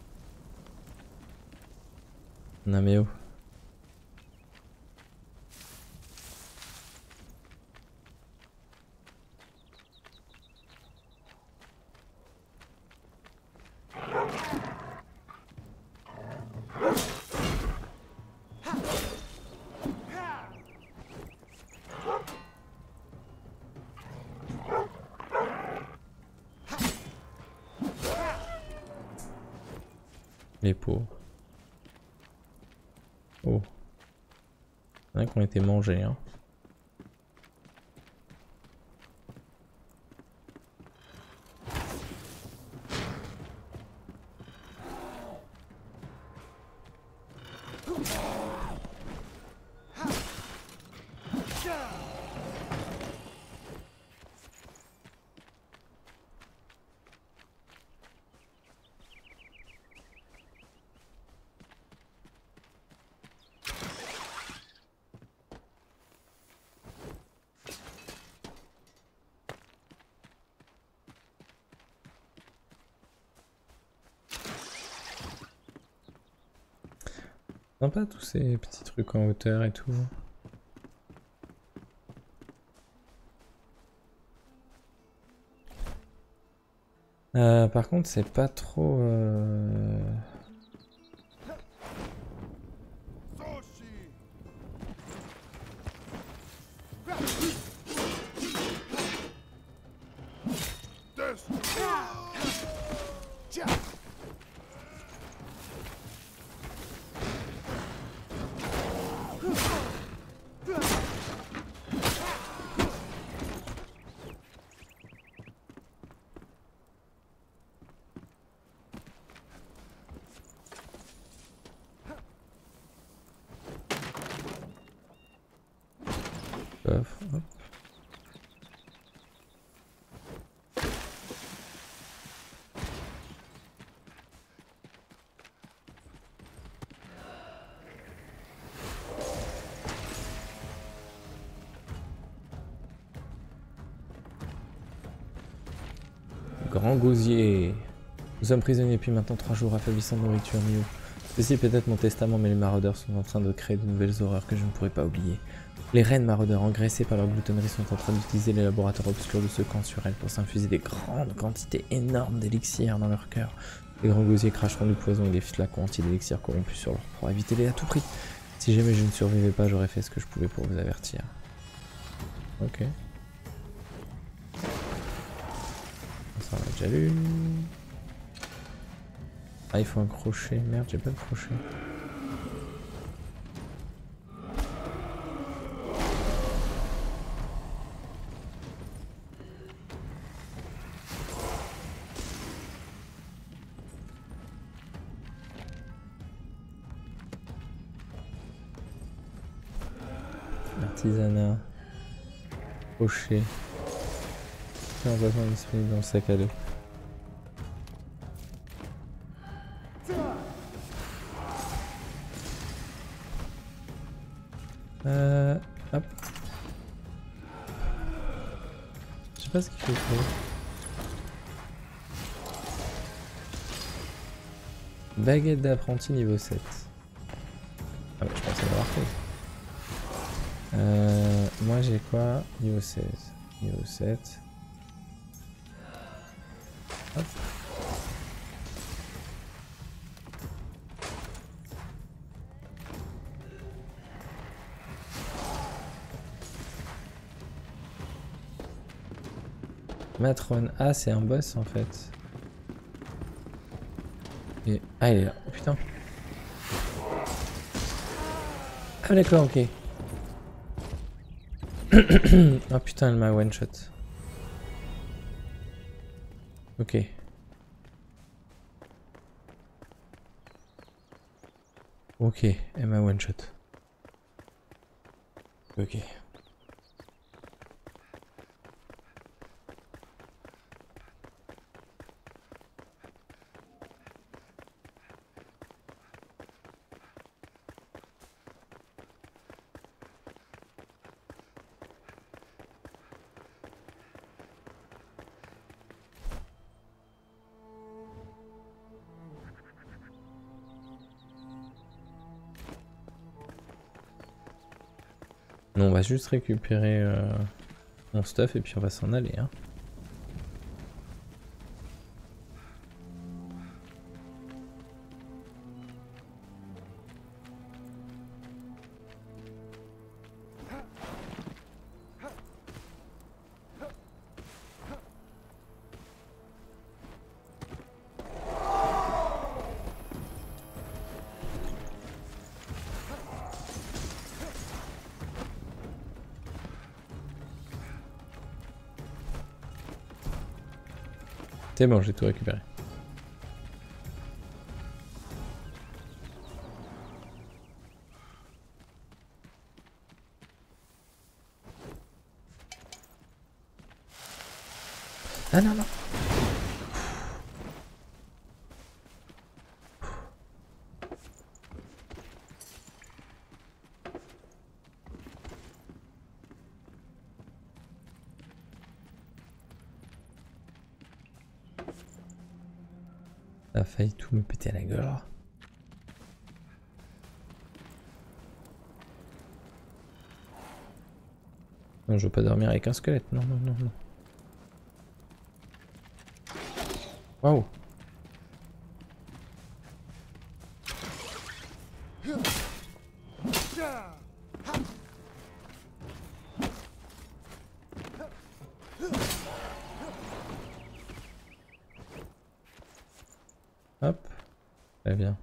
Naméo. Les pauvres. Oh. Il y en a qui ont été mangés, hein. Sympa tous ces petits trucs en hauteur et tout. Par contre c'est pas trop... Hop. Grand gosier. Nous sommes prisonniers depuis maintenant 3 jours, affaiblissant de nourriture, Miu. Ceci peut être mon testament, mais les maraudeurs sont en train de créer de nouvelles horreurs que je ne pourrai pas oublier. Les reines maraudeurs, engraissées par leur gloutonnerie, sont en train d'utiliser les laboratoires obscurs de ce camp sur elles pour s'infuser des grandes quantités énormes d'élixir dans leur cœur. Les grands gosiers cracheront du poison et des flacons entiers d'élixir corrompus sur leur proie. Évitez-les à tout prix. Si jamais je ne survivais pas, j'aurais fait ce que je pouvais pour vous avertir. Ok. Ça on l'a déjà lu. Ah, il faut un crochet. Merde, j'ai pas de crochet. Artisanat. Crochet. Emplacement disponible dans le sac à dos. Hop. Je sais pas ce qu'il faut faire. Baguette d'apprenti niveau 7. Ah bah je pensais l'avoir fait. Moi j'ai quoi? Niveau 16. Niveau 7. Hop. Matron. Ah, c'est un boss en fait. Et... Ah, il est là. Oh putain. Ah, d'accord, ok. Oh putain, elle m'a one shot. Ok. Ok, elle m'a one shot. Ok. Non, on va juste récupérer mon stuff et puis on va s'en aller. Hein. C'est bon, j'ai tout récupéré. Ah non, non. Ça a failli tout me péter à la gueule. Non, je veux pas dormir avec un squelette. Non, non, non, non. Waouh. Hop. Très bien.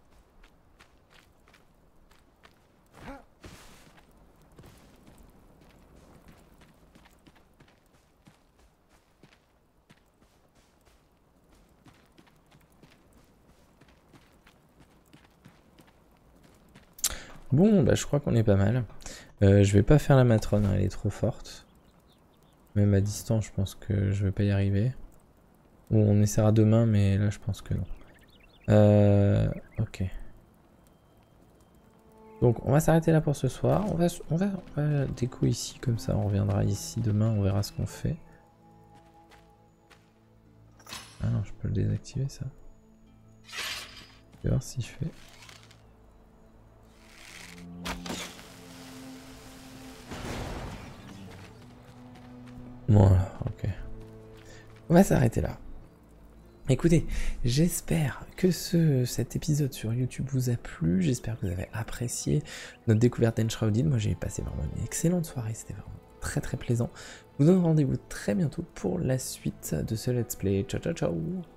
Bon, bah je crois qu'on est pas mal. Je vais pas faire la matrone, elle est trop forte. Même à distance, je pense que je vais pas y arriver. Ou on essaiera demain, mais là je pense que non. Ok. Donc on va s'arrêter là pour ce soir. On va déco ici, comme ça on reviendra ici demain, on verra ce qu'on fait. Ah non, je peux le désactiver ça. Je vais voir si je fais... Voilà, ok. On va s'arrêter là. Écoutez, j'espère que cet épisode sur YouTube vous a plu, j'espère que vous avez apprécié notre découverte d'Enshrouded. Moi j'ai passé vraiment une excellente soirée, c'était vraiment très très plaisant. Je vous donne rendez-vous très bientôt pour la suite de ce let's play. Ciao ciao ciao.